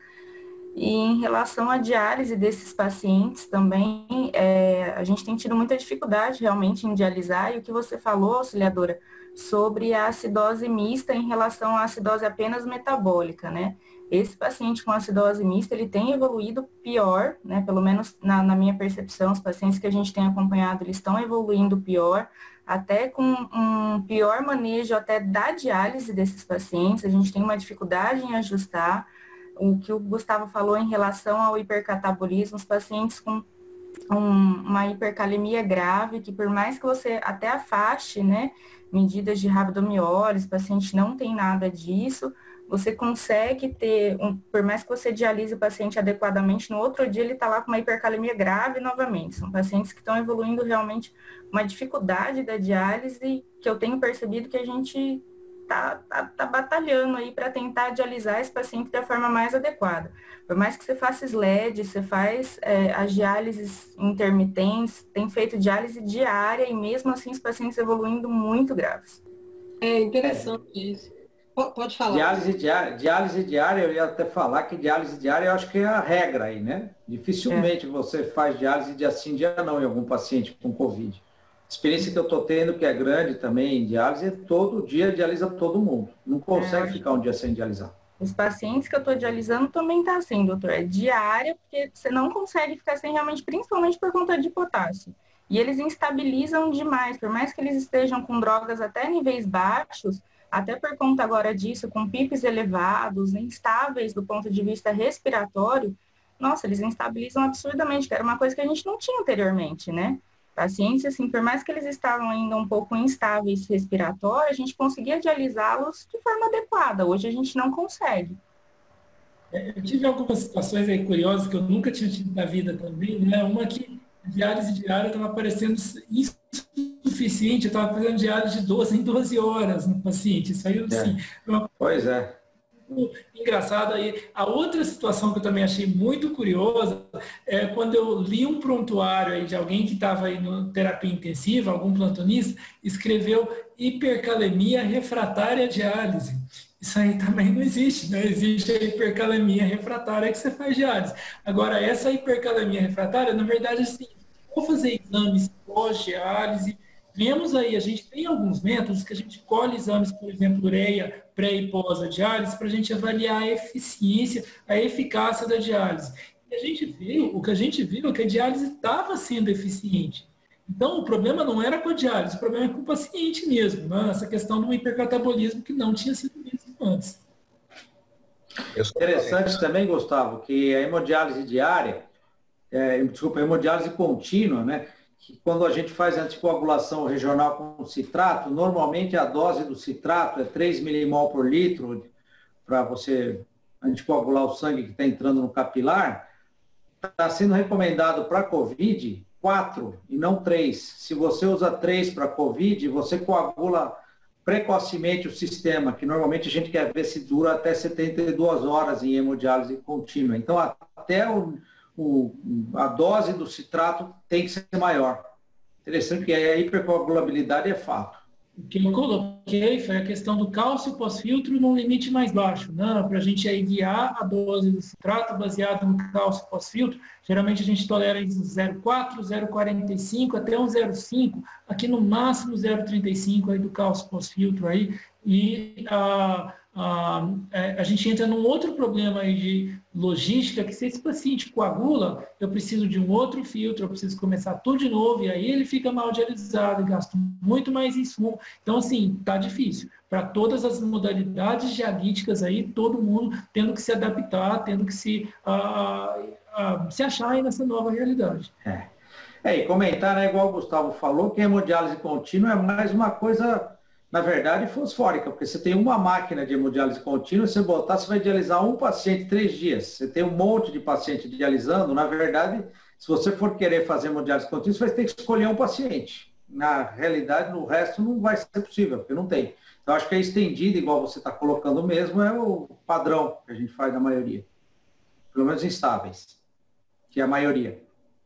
E: E em relação à diálise desses pacientes também, é, a gente tem tido muita dificuldade realmente em dialisar. E o que você falou, auxiliadora, sobre a acidose mista em relação à acidose apenas metabólica, né? Esse paciente com acidose mista, ele tem evoluído pior, né? Pelo menos na, na minha percepção, os pacientes que a gente tem acompanhado, eles estão evoluindo pior, até com um pior manejo até da diálise desses pacientes. A gente tem uma dificuldade em ajustar. O que o Gustavo falou em relação ao hipercatabolismo, os pacientes com um, uma hipercalemia grave, que por mais que você até afaste, né, medidas de rabdomiólise, o paciente não tem nada disso, você consegue ter, um, por mais que você dialise o paciente adequadamente, no outro dia ele está lá com uma hipercalemia grave novamente. São pacientes que estão evoluindo realmente uma dificuldade da diálise, que eu tenho percebido que a gente está tá, tá batalhando aí para tentar dialisar esse paciente da forma mais adequada. Por mais que você faça S L E D, você faz é, as diálises intermitentes, tem feito diálise diária e mesmo assim os pacientes evoluindo muito graves.
A: É interessante é. isso. Pode falar.
C: Diálise diária, diálise diária, eu ia até falar que diálise diária eu acho que é a regra aí, né? Dificilmente é. você faz diálise dia sim, dia não em algum paciente com Covid. A experiência que eu estou tendo, que é grande também em diálise, é todo dia dialisa todo mundo. Não consegue é. ficar um dia sem dialisar.
E: Os pacientes que eu estou dialisando também tá assim, doutor. É diária, porque você não consegue ficar sem realmente, principalmente por conta de potássio. E eles instabilizam demais, por mais que eles estejam com drogas até níveis baixos, até por conta agora disso, com P I Ps elevados, instáveis do ponto de vista respiratório, nossa, eles instabilizam absurdamente, que era uma coisa que a gente não tinha anteriormente, né? pacientes, assim, por mais que eles estavam ainda um pouco instáveis respiratórios, a gente conseguia dialisá-los de forma adequada. Hoje a gente não consegue.
B: Eu tive algumas situações aí curiosas que eu nunca tinha tido na vida também, né? Uma que a diálise diária estava parecendo insuficiente, eu estava fazendo diálise de doze em doze horas no paciente. Isso aí, assim,
C: é. uma... Pois é.
B: Engraçado aí. A outra situação que eu também achei muito curiosa é quando eu li um prontuário aí de alguém que estava aí no terapia intensiva, algum plantonista, escreveu hipercalemia refratária à diálise. Isso aí também não existe, né? Existe a hipercalemia refratária que você faz diálise. Agora, essa hipercalemia refratária, na verdade, assim, vou fazer exames pós-diálise. Vemos aí, a gente tem alguns métodos que a gente colhe exames, por exemplo, ureia, pré e pós a diálise, para a gente avaliar a eficiência, a eficácia da diálise. E a gente viu, o que a gente viu é que a diálise estava sendo eficiente. Então, o problema não era com a diálise, o problema é com o paciente mesmo, né? Essa questão do hipercatabolismo que não tinha sido visto antes.
C: Interessante também, Gustavo, que a hemodiálise diária, é, desculpa, a hemodiálise contínua, né? Que quando a gente faz a anticoagulação regional com citrato, normalmente a dose do citrato é três milimol por litro para você anticoagular o sangue que está entrando no capilar. Está sendo recomendado para COVID quatro e não três. Se você usa três para COVID, você coagula precocemente o sistema, que normalmente a gente quer ver se dura até setenta e duas horas em hemodiálise contínua. Então, até o, o, a dose do citrato tem que ser maior. Interessante que a hipercoagulabilidade é fato.
B: O que eu coloquei foi a questão do cálcio pós-filtro num limite mais baixo, né? Para a gente aí guiar a dose do citrato baseado no cálcio pós-filtro. Geralmente a gente tolera zero vírgula quatro, zero vírgula quarenta e cinco, até um zero vírgula cinco, aqui no máximo zero vírgula trinta e cinco aí do cálcio pós-filtro aí. E a, a, a gente entra num outro problema aí de logística, que se esse paciente coagula, eu preciso de um outro filtro, eu preciso começar tudo de novo, e aí ele fica mal dialisado, gasto muito mais insumo. Então, assim, tá difícil. Para todas as modalidades dialíticas aí, todo mundo tendo que se adaptar, tendo que se, uh, uh, se achar aí nessa nova realidade.
C: É. É, e comentar, né, igual o Gustavo falou, que a hemodiálise contínua é mais uma coisa, na verdade, fosfórica, porque você tem uma máquina de hemodiálise contínua, você botar, você vai dialisar um paciente três dias. Você tem um monte de paciente dialisando, na verdade, se você for querer fazer hemodiálise contínua, você vai ter que escolher um paciente. Na realidade, no resto não vai ser possível, porque não tem. Então, acho que a estendida, igual você está colocando mesmo, é o padrão que a gente faz na maioria. Pelo menos instáveis, que é a maioria.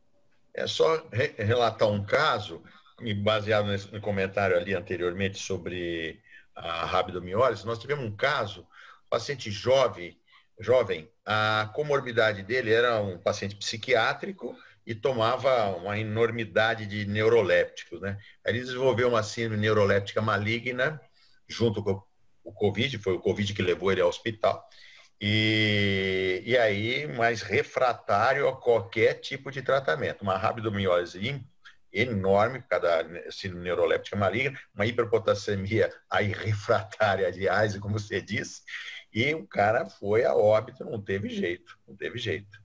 D: É só re relatar um caso, baseado nesse no comentário ali anteriormente sobre a rabdomiólise. Nós tivemos um caso, um paciente jovem, jovem, a comorbidade dele era um paciente psiquiátrico e tomava uma enormidade de neurolépticos, né? Aí ele desenvolveu uma síndrome neuroléptica maligna, junto com o Covid, foi o Covid que levou ele ao hospital. E, e aí, mais refratário a qualquer tipo de tratamento. Uma rabdomiólise enorme, por causa da síndrome neuroléptica maligna, uma hiperpotassemia aí refratária de diálise, como você disse, e o cara foi a óbito, não teve jeito, não teve jeito.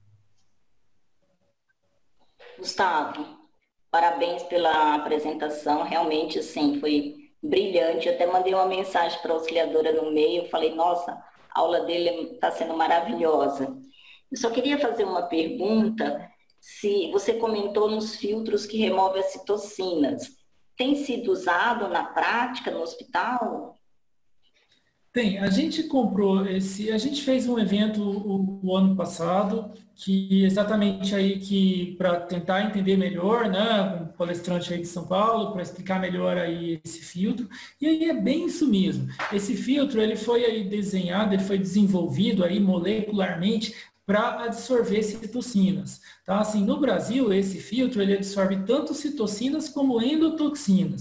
F: Gustavo, parabéns pela apresentação, realmente, assim, foi brilhante. Eu até mandei uma mensagem para a auxiliadora no meio, falei, nossa, a aula dele está sendo maravilhosa. Eu só queria fazer uma pergunta, se você comentou nos filtros que removem as citocinas. Tem sido usado na prática, no hospital?
B: Tem, a gente comprou esse, a gente fez um evento o, o ano passado, que exatamente aí que, para tentar entender melhor, né, com um palestrante aí de São Paulo, para explicar melhor aí esse filtro, e aí é bem isso mesmo. Esse filtro, ele foi aí desenhado, ele foi desenvolvido aí molecularmente para absorver citocinas. Tá? Assim, no Brasil, esse filtro, ele absorve tanto citocinas como endotoxinas.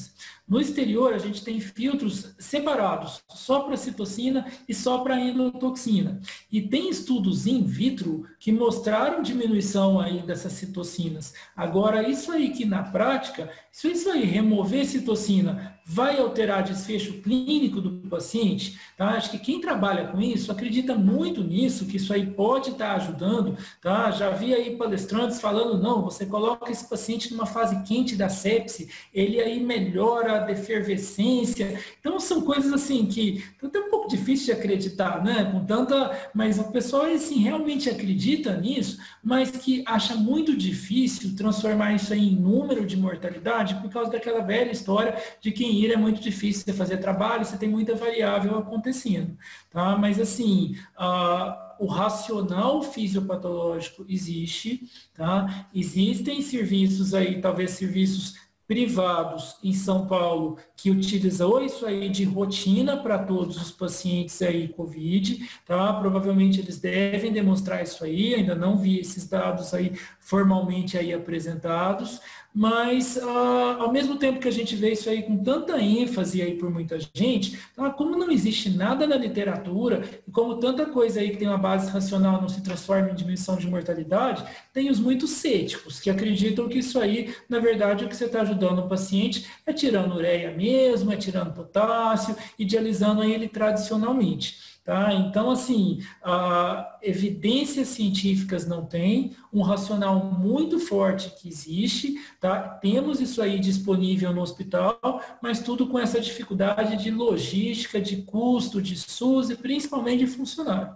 B: No exterior, a gente tem filtros separados, só para citocina e só para endotoxina. E tem estudos in vitro que mostraram diminuição aí dessas citocinas. Agora, isso aí que na prática, se isso aí remover citocina vai alterar desfecho clínico do paciente, tá? Acho que quem trabalha com isso acredita muito nisso, que isso aí pode estar ajudando, tá? Já vi aí palestrantes falando, não, você coloca esse paciente numa fase quente da sepse, ele aí melhora a defervescência. Então são coisas assim que é até um pouco difícil de acreditar, né? Com tanta, mas o pessoal assim realmente acredita nisso, mas que acha muito difícil transformar isso aí em número de mortalidade por causa daquela velha história de que é muito difícil você fazer trabalho, você tem muita variável acontecendo, tá? Mas assim, uh, o racional fisiopatológico existe, tá? Existem serviços aí, talvez serviços privados em São Paulo que utilizam isso aí de rotina para todos os pacientes aí Covid, tá? Provavelmente eles devem demonstrar isso aí, ainda não vi esses dados aí formalmente aí apresentados, mas ah, ao mesmo tempo que a gente vê isso aí com tanta ênfase aí por muita gente, tá? Como não existe nada na literatura e como tanta coisa aí que tem uma base racional não se transforma em diminuição de mortalidade, tem os muito céticos que acreditam que isso aí, na verdade, o que você está ajudando o paciente é tirando ureia mesmo, é tirando potássio e dialisando aí ele tradicionalmente. Tá? Então, assim, a, evidências científicas não tem, um racional muito forte que existe, tá? Temos isso aí disponível no hospital, mas tudo com essa dificuldade de logística, de custo, de SUS e principalmente de funcionário.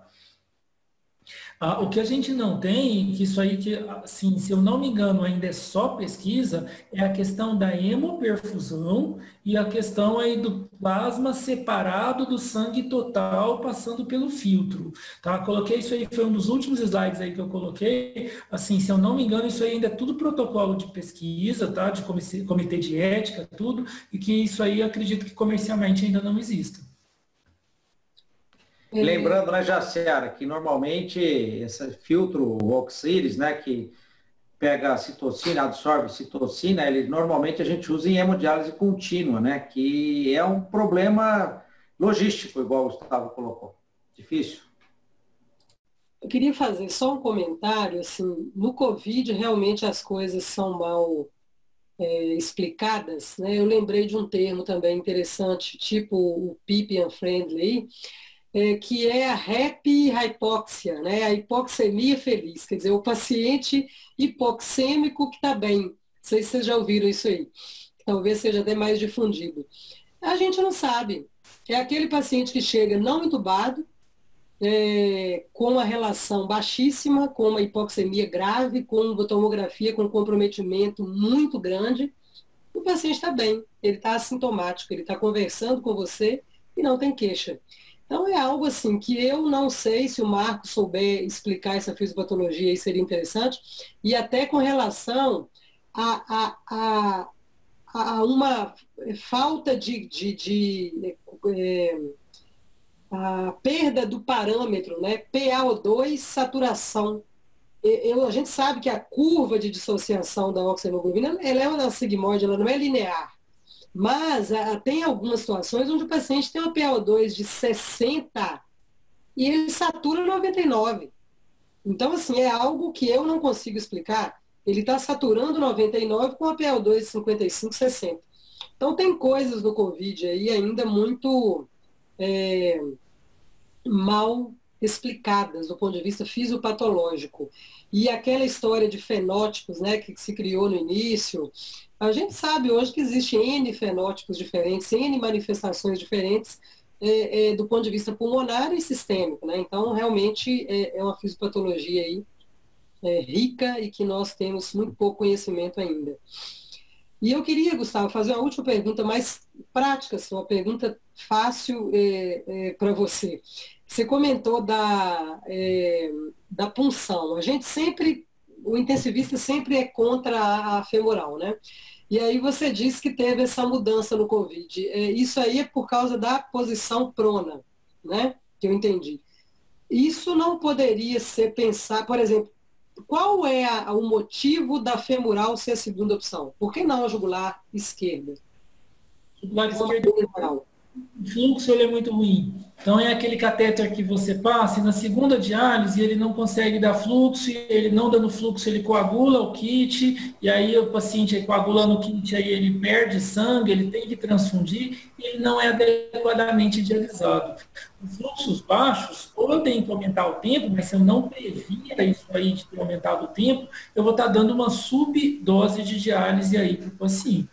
B: Ah, o que a gente não tem, que isso aí, que, assim, se eu não me engano, ainda é só pesquisa, é a questão da hemoperfusão e a questão aí do plasma separado do sangue total passando pelo filtro, tá? Coloquei isso aí, foi um dos últimos slides aí que eu coloquei, assim, se eu não me engano, isso aí ainda é tudo protocolo de pesquisa, tá? De comitê de ética, tudo, e que isso aí eu acredito que comercialmente ainda não exista.
C: Lembrando, né, Jaciara, que normalmente esse filtro Oxiris, né, que pega a citocina, absorve citocina, ele normalmente a gente usa em hemodiálise contínua, né, que é um problema logístico, igual o Gustavo colocou. Difícil.
A: Eu queria fazer só um comentário, assim, no Covid realmente as coisas são mal é, explicadas, né? Eu lembrei de um termo também interessante, tipo o P I P Unfriendly, É, que é a happy hypoxia, né? A hipoxemia feliz, quer dizer, o paciente hipoxêmico que está bem. Não sei se vocês já ouviram isso aí. Talvez seja até mais difundido. A gente não sabe. É aquele paciente que chega não entubado, é, com uma relação baixíssima, com uma hipoxemia grave, com uma tomografia com comprometimento muito grande. O paciente está bem, ele está assintomático, ele está conversando com você e não tem queixa. Então, é algo assim que eu não sei se o Marco souber explicar essa fisiopatologia, aí seria interessante, e até com relação a, a, a, a uma falta de, de, de é, a perda do parâmetro, né? P a O dois, saturação. Eu, a gente sabe que a curva de dissociação da oxemoglobina, ela é uma sigmoide, ela não é linear. Mas a, tem algumas situações onde o paciente tem uma P a O dois de sessenta e ele satura noventa e nove. Então, assim, é algo que eu não consigo explicar. Ele está saturando noventa e nove com a P a O dois de cinquenta e cinco, sessenta. Então, tem coisas no Covid aí ainda muito é, mal explicadas do ponto de vista fisiopatológico. E aquela história de fenótipos, né, que se criou no início, a gente sabe hoje que existem N fenótipos diferentes, N manifestações diferentes é, é, do ponto de vista pulmonar e sistêmico, né? Então, realmente, é, é uma fisiopatologia aí, é, rica e que nós temos muito pouco conhecimento ainda. E eu queria, Gustavo, fazer uma última pergunta mais prática, assim, uma pergunta fácil é, é, para você. Você comentou da, é, da punção. A gente sempre, o intensivista sempre é contra a femoral, né? E aí você disse que teve essa mudança no Covid. É, isso aí é por causa da posição prona, né? Que eu entendi. Isso não poderia ser pensar, por exemplo, qual é a, o motivo da femoral ser a segunda opção? Por que não a jugular esquerda?
B: jugular esquerdo, o fluxo ele é muito ruim. Então é aquele catéter que você passa e na segunda diálise ele não consegue dar fluxo, e ele não dando fluxo ele coagula o kit, e aí o paciente coagulando o kit, aí ele perde sangue, ele tem que transfundir e ele não é adequadamente dialisado. Os fluxos baixos, ou eu tenho que aumentar o tempo, mas se eu não previa isso aí de ter aumentado o tempo, eu vou estar dando uma subdose de diálise aí para o paciente.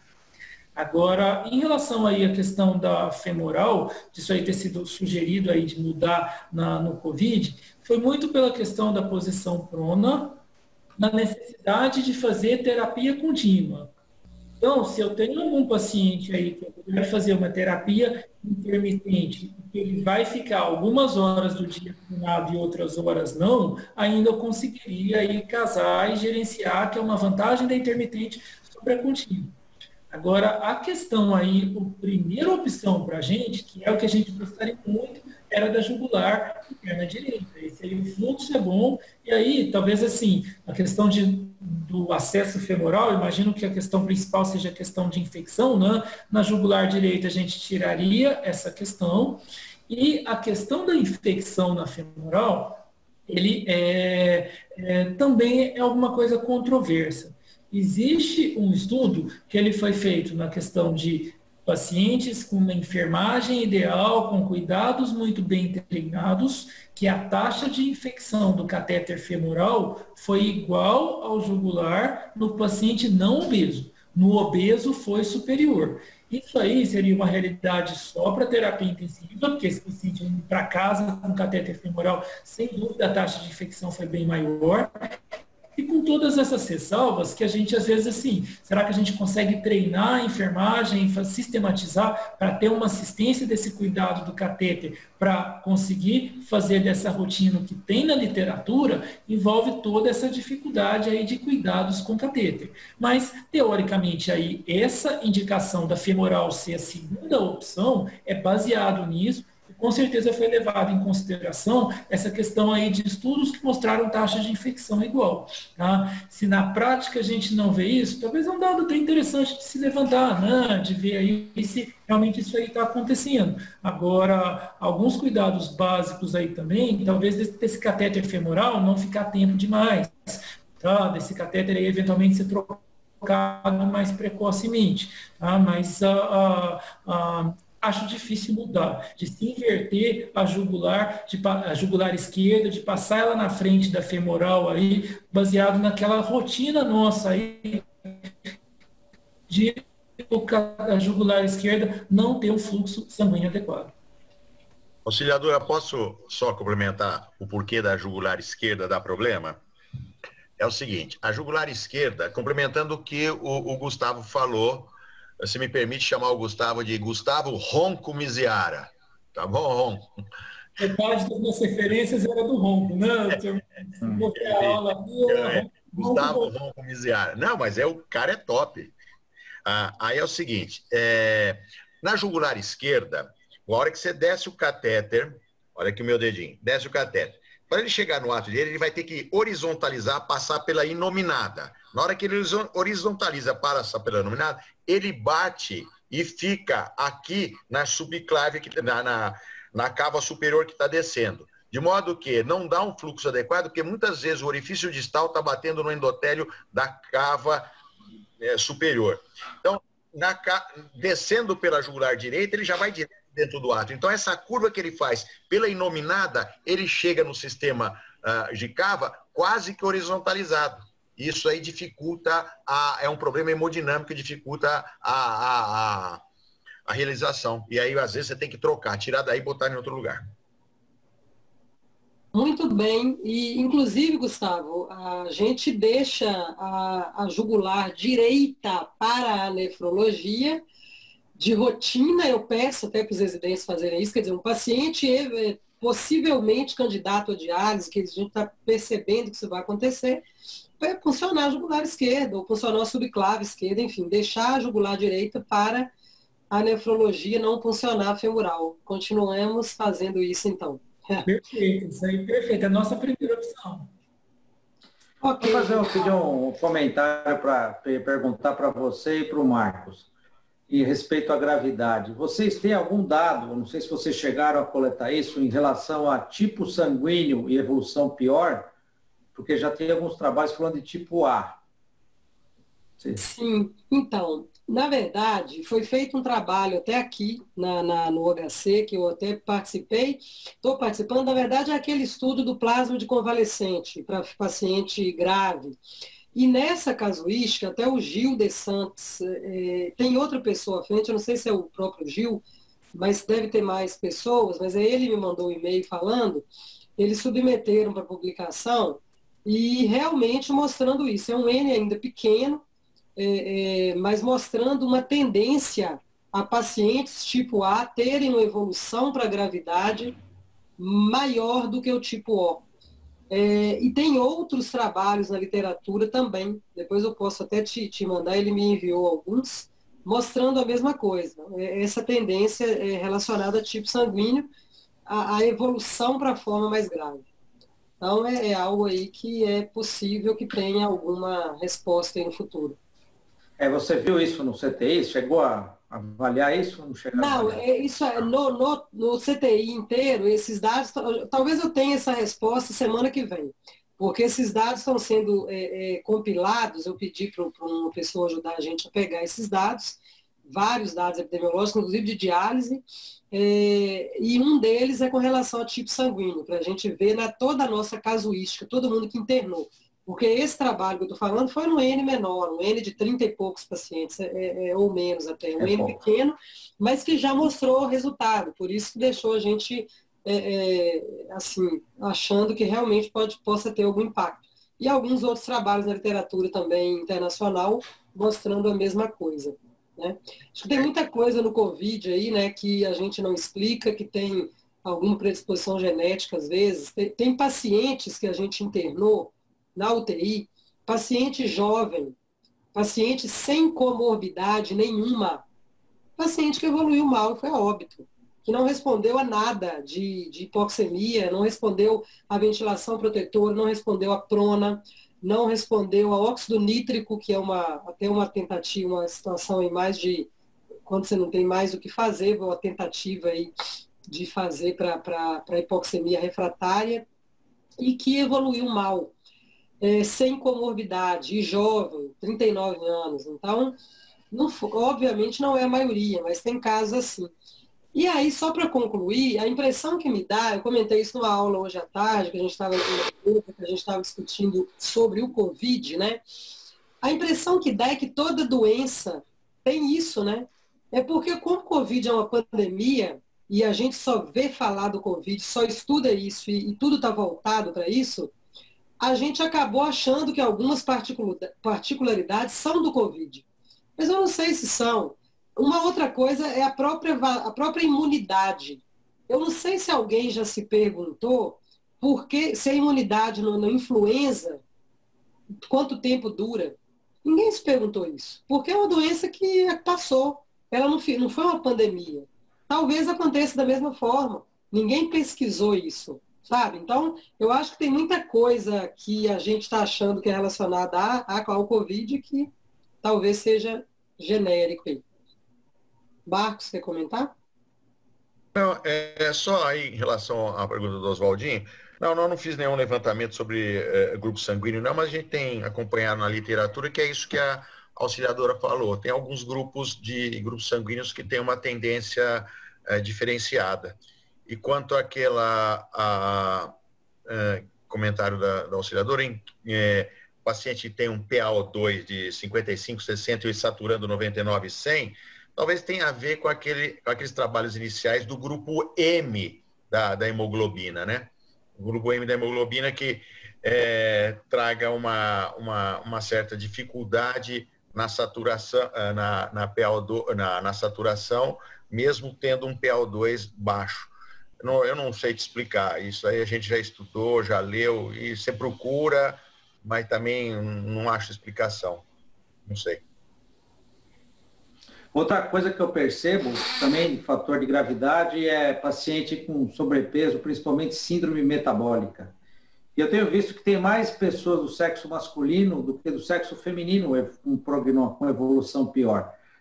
B: Agora, em relação aí à questão da femoral, disso aí ter sido sugerido aí de mudar na, no COVID, foi muito pela questão da posição prona, na necessidade de fazer terapia contínua. Então, se eu tenho algum paciente aí que eu puder fazer uma terapia intermitente, que ele vai ficar algumas horas do dia inclinado e outras horas não, ainda eu conseguiria aí casar e gerenciar, que é uma vantagem da intermitente sobre a contínua. Agora, a questão aí, a primeira opção para a gente, que é o que a gente gostaria muito, era da jugular interna direita. Esse aí, o fluxo é bom, e aí, talvez assim, a questão de, do acesso femoral, imagino que a questão principal seja a questão de infecção, né? Na jugular direita a gente tiraria essa questão, e a questão da infecção na femoral, ele é, é, também é alguma coisa controversa. Existe um estudo que ele foi feito na questão de pacientes com uma enfermagem ideal, com cuidados muito bem treinados, que a taxa de infecção do catéter femoral foi igual ao jugular no paciente não obeso. No obeso foi superior. Isso aí seria uma realidade só para terapia intensiva, porque esse paciente indo para casa com catéter femoral, sem dúvida a taxa de infecção foi bem maior. E com todas essas ressalvas, que a gente, às vezes, assim, será que a gente consegue treinar a enfermagem, sistematizar para ter uma assistência desse cuidado do catéter, para conseguir fazer dessa rotina que tem na literatura, envolve toda essa dificuldade aí de cuidados com catéter. Mas, teoricamente, aí, essa indicação da femoral ser a segunda opção é baseado nisso. Com certeza foi levado em consideração essa questão aí de estudos que mostraram taxa de infecção igual. Tá? Se na prática a gente não vê isso, talvez é um dado até interessante de se levantar, né? De ver aí se realmente isso aí está acontecendo. Agora, alguns cuidados básicos aí também, talvez desse catéter femoral não ficar tempo demais, tá? Desse catéter aí eventualmente ser trocado mais precocemente, tá? Mas a uh, uh, uh, acho difícil mudar, de se inverter a jugular, de, a jugular esquerda, de passar ela na frente da femoral aí, baseado naquela rotina nossa aí, de a jugular esquerda não ter um fluxo sanguíneo adequado.
D: Auxiliadora, posso só complementar o porquê da jugular esquerda dar problema? É o seguinte, a jugular esquerda, complementando o que o, o Gustavo falou, você me permite chamar o Gustavo de Gustavo Ronco Miziara. Tá bom, Ronco?
B: Metade das minhas referências era do Ronco, né?
D: É, é, aula, é, é, Gustavo Ronco Miziara. Não, mas é, o cara é top. Ah, aí é o seguinte, é, na jugular esquerda, a hora que você desce o catéter, olha aqui o meu dedinho, desce o catéter. Para ele chegar no ato dele, ele vai ter que horizontalizar, passar pela inominada. Na hora que ele horizontaliza, passa pela inominada, ele bate e fica aqui na subclave, na, na, na cava superior que está descendo. De modo que não dá um fluxo adequado, porque muitas vezes o orifício distal está batendo no endotélio da cava é, superior. Então, na, descendo pela jugular direita, ele já vai direto dentro do ato. Então, essa curva que ele faz pela inominada, ele chega no sistema uh, de cava quase que horizontalizado. Isso aí dificulta, a, é um problema hemodinâmico que dificulta a, a, a, a realização. E aí, às vezes, você tem que trocar, tirar daí e botar em outro lugar.
A: Muito bem. E, inclusive, Gustavo, a gente deixa a, a jugular direita para a nefrologia. De rotina, eu peço até para os residentes fazerem isso, quer dizer, um paciente possivelmente candidato a diálise, que a gente está percebendo que isso vai acontecer, vai funcionar a jugular esquerda, ou funcionar a subclave esquerda, enfim, deixar a jugular direita para a nefrologia, não funcionar a femoral. Continuamos fazendo isso, então.
B: Perfeito, isso aí, perfeito, é a nossa primeira opção.
C: Okay. Vou fazer um, pedir um comentário para perguntar para você e para o Marcos. em respeito à gravidade. Vocês têm algum dado, não sei se vocês chegaram a coletar isso, em relação a tipo sanguíneo e evolução pior? Porque já tem alguns trabalhos falando de tipo A.
A: Sim, Sim. Então, na verdade, foi feito um trabalho até aqui na, na, no H C, que eu até participei, estou participando, na verdade, é aquele estudo do plasma de convalescente para paciente grave. E nessa casuística, até o Gil de Santos, é, tem outra pessoa à frente, eu não sei se é o próprio Gil, mas deve ter mais pessoas, mas ele me mandou um e-mail falando, eles submeteram para publicação e realmente mostrando isso. É um N ainda pequeno, é, é, mas mostrando uma tendência a pacientes tipo A terem uma evolução para a gravidade maior do que o tipo O. É, e tem outros trabalhos na literatura também, depois eu posso até te, te mandar, ele me enviou alguns, mostrando a mesma coisa, é, essa tendência é relacionada a tipo sanguíneo, a, a evolução para a forma mais grave. Então é, é algo aí que é possível que tenha alguma resposta aí no futuro.
C: É, você viu isso no C T I? Chegou a avaliar isso? Não, chegou
A: não é, isso é, no, no, no C T I inteiro, esses dados, talvez eu tenha essa resposta semana que vem, porque esses dados estão sendo é, é, compilados, eu pedi para uma pessoa ajudar a gente a pegar esses dados, vários dados epidemiológicos, inclusive de diálise, é, e um deles é com relação ao tipo sanguíneo, para a gente ver na toda a nossa casuística, todo mundo que internou. Porque esse trabalho que eu estou falando foi no N menor, um N de trinta e poucos pacientes, é, é, ou menos até, um é N bom. pequeno, mas que já mostrou resultado, por isso que deixou a gente é, é, assim, achando que realmente pode, possa ter algum impacto. E alguns outros trabalhos na literatura também internacional mostrando a mesma coisa. Né? Acho que tem muita coisa no Covid aí, né, que a gente não explica, que tem alguma predisposição genética às vezes. Tem, tem pacientes que a gente internou na U T I, paciente jovem, paciente sem comorbidade nenhuma, paciente que evoluiu mal e foi a óbito, que não respondeu a nada de, de hipoxemia, não respondeu à ventilação protetora, não respondeu à prona, não respondeu ao óxido nítrico, que é uma, até uma tentativa, uma situação em mais de, quando você não tem mais o que fazer, uma tentativa aí de fazer para a hipoxemia refratária, e que evoluiu mal. É, sem comorbidade, e jovem, trinta e nove anos. Então, não, obviamente não é a maioria, mas tem casos assim. E aí, só para concluir, a impressão que me dá, eu comentei isso numa aula hoje à tarde, que a gente estava que a gente estava discutindo sobre o Covid, né? A impressão que dá é que toda doença tem isso, né? É porque como o Covid é uma pandemia, e a gente só vê falar do Covid, só estuda isso, e, e tudo está voltado para isso, a gente acabou achando que algumas particularidades são do Covid. Mas eu não sei se são. Uma outra coisa é a própria, a própria imunidade. Eu não sei se alguém já se perguntou por que, se a imunidade no, no influenza, quanto tempo dura. Ninguém se perguntou isso. Porque é uma doença que passou. Ela não, não foi uma pandemia. Talvez aconteça da mesma forma. Ninguém pesquisou isso. Sabe? Então, eu acho que tem muita coisa que a gente está achando que é relacionada a, ao Covid que talvez seja genérico aí. Marcos, quer comentar?
D: Não, é só aí em relação à pergunta do Oswaldinho. Não, não, não fiz nenhum levantamento sobre é, grupo sanguíneo, não, mas a gente tem acompanhado na literatura que é isso que a auxiliadora falou. Tem alguns grupos de grupos sanguíneos que têm uma tendência é, diferenciada. E quanto àquela a, a, comentário da, da auxiliadora, em, é, o paciente tem um P a O dois de cinquenta e cinco, sessenta e saturando noventa e nove, cem, talvez tenha a ver com, aquele, com aqueles trabalhos iniciais do grupo M da, da hemoglobina, né? O grupo M da hemoglobina que é, traga uma, uma, uma certa dificuldade na saturação, na, na, P a O dois, na, na saturação, mesmo tendo um P a O dois baixo. Não, eu não sei te explicar, isso aí a gente já estudou, já leu, e você procura, mas também não acho explicação, não sei.
C: Outra coisa que eu percebo também de fator de gravidade é paciente com sobrepeso, principalmente síndrome metabólica. E eu tenho visto que tem mais pessoas do sexo masculino do que do sexo feminino com evolução pior.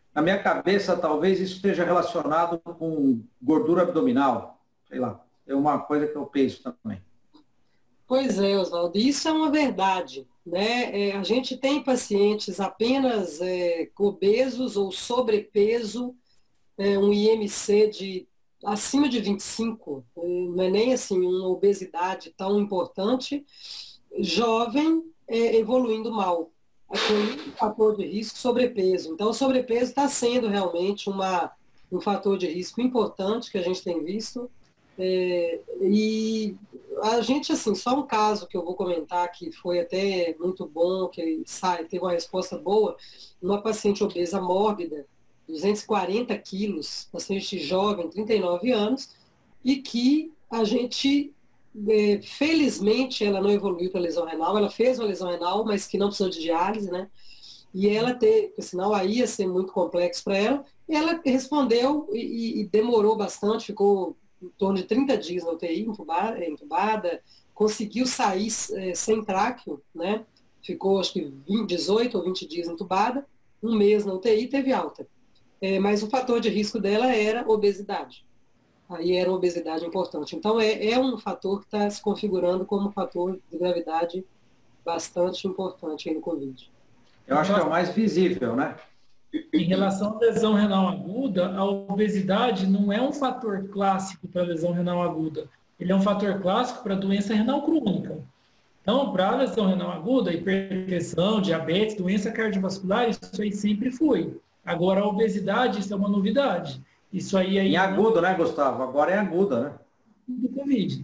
C: Na minha cabeça, talvez isso esteja relacionado com gordura abdominal. Sei lá, é uma coisa que eu penso também.
A: Pois é, Oswaldo, isso é uma verdade, né? É, a gente tem pacientes apenas é, obesos ou sobrepeso, é, um I M C de acima de vinte e cinco, não é nem assim uma obesidade tão importante, jovem, é, evoluindo mal. Aquele fator de risco, sobrepeso. Então, o sobrepeso está sendo realmente uma, um fator de risco importante que a gente tem visto. É, e a gente, assim, só um caso que eu vou comentar que foi até muito bom, que sai, teve uma resposta boa, uma paciente obesa mórbida, duzentos e quarenta quilos, paciente jovem, trinta e nove anos, e que a gente, é, felizmente, ela não evoluiu para lesão renal, ela fez uma lesão renal, mas que não precisou de diálise, né? E ela teve, porque senão aí ia ser muito complexo para ela, e ela respondeu e, e demorou bastante, ficou em torno de trinta dias na U T I, entubada, entubada conseguiu sair é, sem tráqueo, né? Ficou acho que vinte, dezoito ou vinte dias entubada, um mês na U T I e teve alta. É, mas o fator de risco dela era obesidade. Aí era uma obesidade importante. Então é, é um fator que está se configurando como um fator de gravidade bastante importante aí no Covid.
C: Eu acho que é o mais visível, né?
B: Em relação à lesão renal aguda, a obesidade não é um fator clássico para a lesão renal aguda. Ele é um fator clássico para a doença renal crônica. Então, para a lesão renal aguda, hipertensão, diabetes, doença cardiovascular, isso aí sempre foi. Agora, a obesidade, isso é uma novidade. Isso aí é...
C: Em agudo, né, Gustavo? Agora é aguda, né?
B: Do Covid.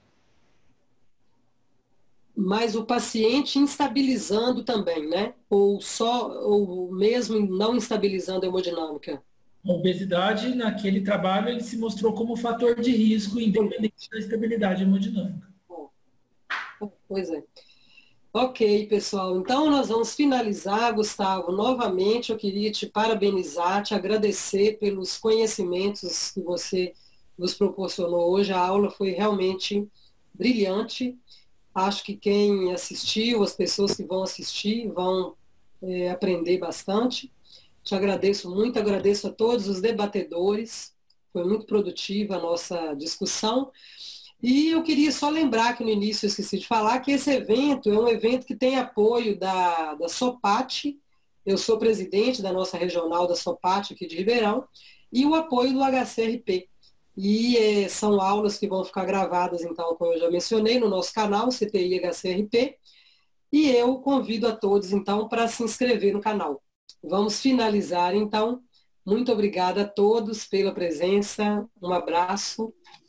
A: Mas o paciente instabilizando também, né? Ou só, ou mesmo não instabilizando a hemodinâmica?
B: A obesidade, naquele trabalho, ele se mostrou como fator de risco, independente da estabilidade hemodinâmica.
A: Pois é. Ok, pessoal. Então, nós vamos finalizar, Gustavo. Novamente, eu queria te parabenizar, te agradecer pelos conhecimentos que você nos proporcionou hoje. A aula foi realmente brilhante. Acho que quem assistiu, as pessoas que vão assistir, vão é, aprender bastante. Te agradeço muito, agradeço a todos os debatedores. Foi muito produtiva a nossa discussão. E eu queria só lembrar que no início eu esqueci de falar que esse evento é um evento que tem apoio da, da SOPAT, eu sou presidente da nossa regional da SOPAT aqui de Ribeirão, e o apoio do H C R P. E é, são aulas que vão ficar gravadas, então, como eu já mencionei, no nosso canal, C T I H C R P, e eu convido a todos, então, para se inscrever no canal. Vamos finalizar, então. Muito obrigada a todos pela presença, um abraço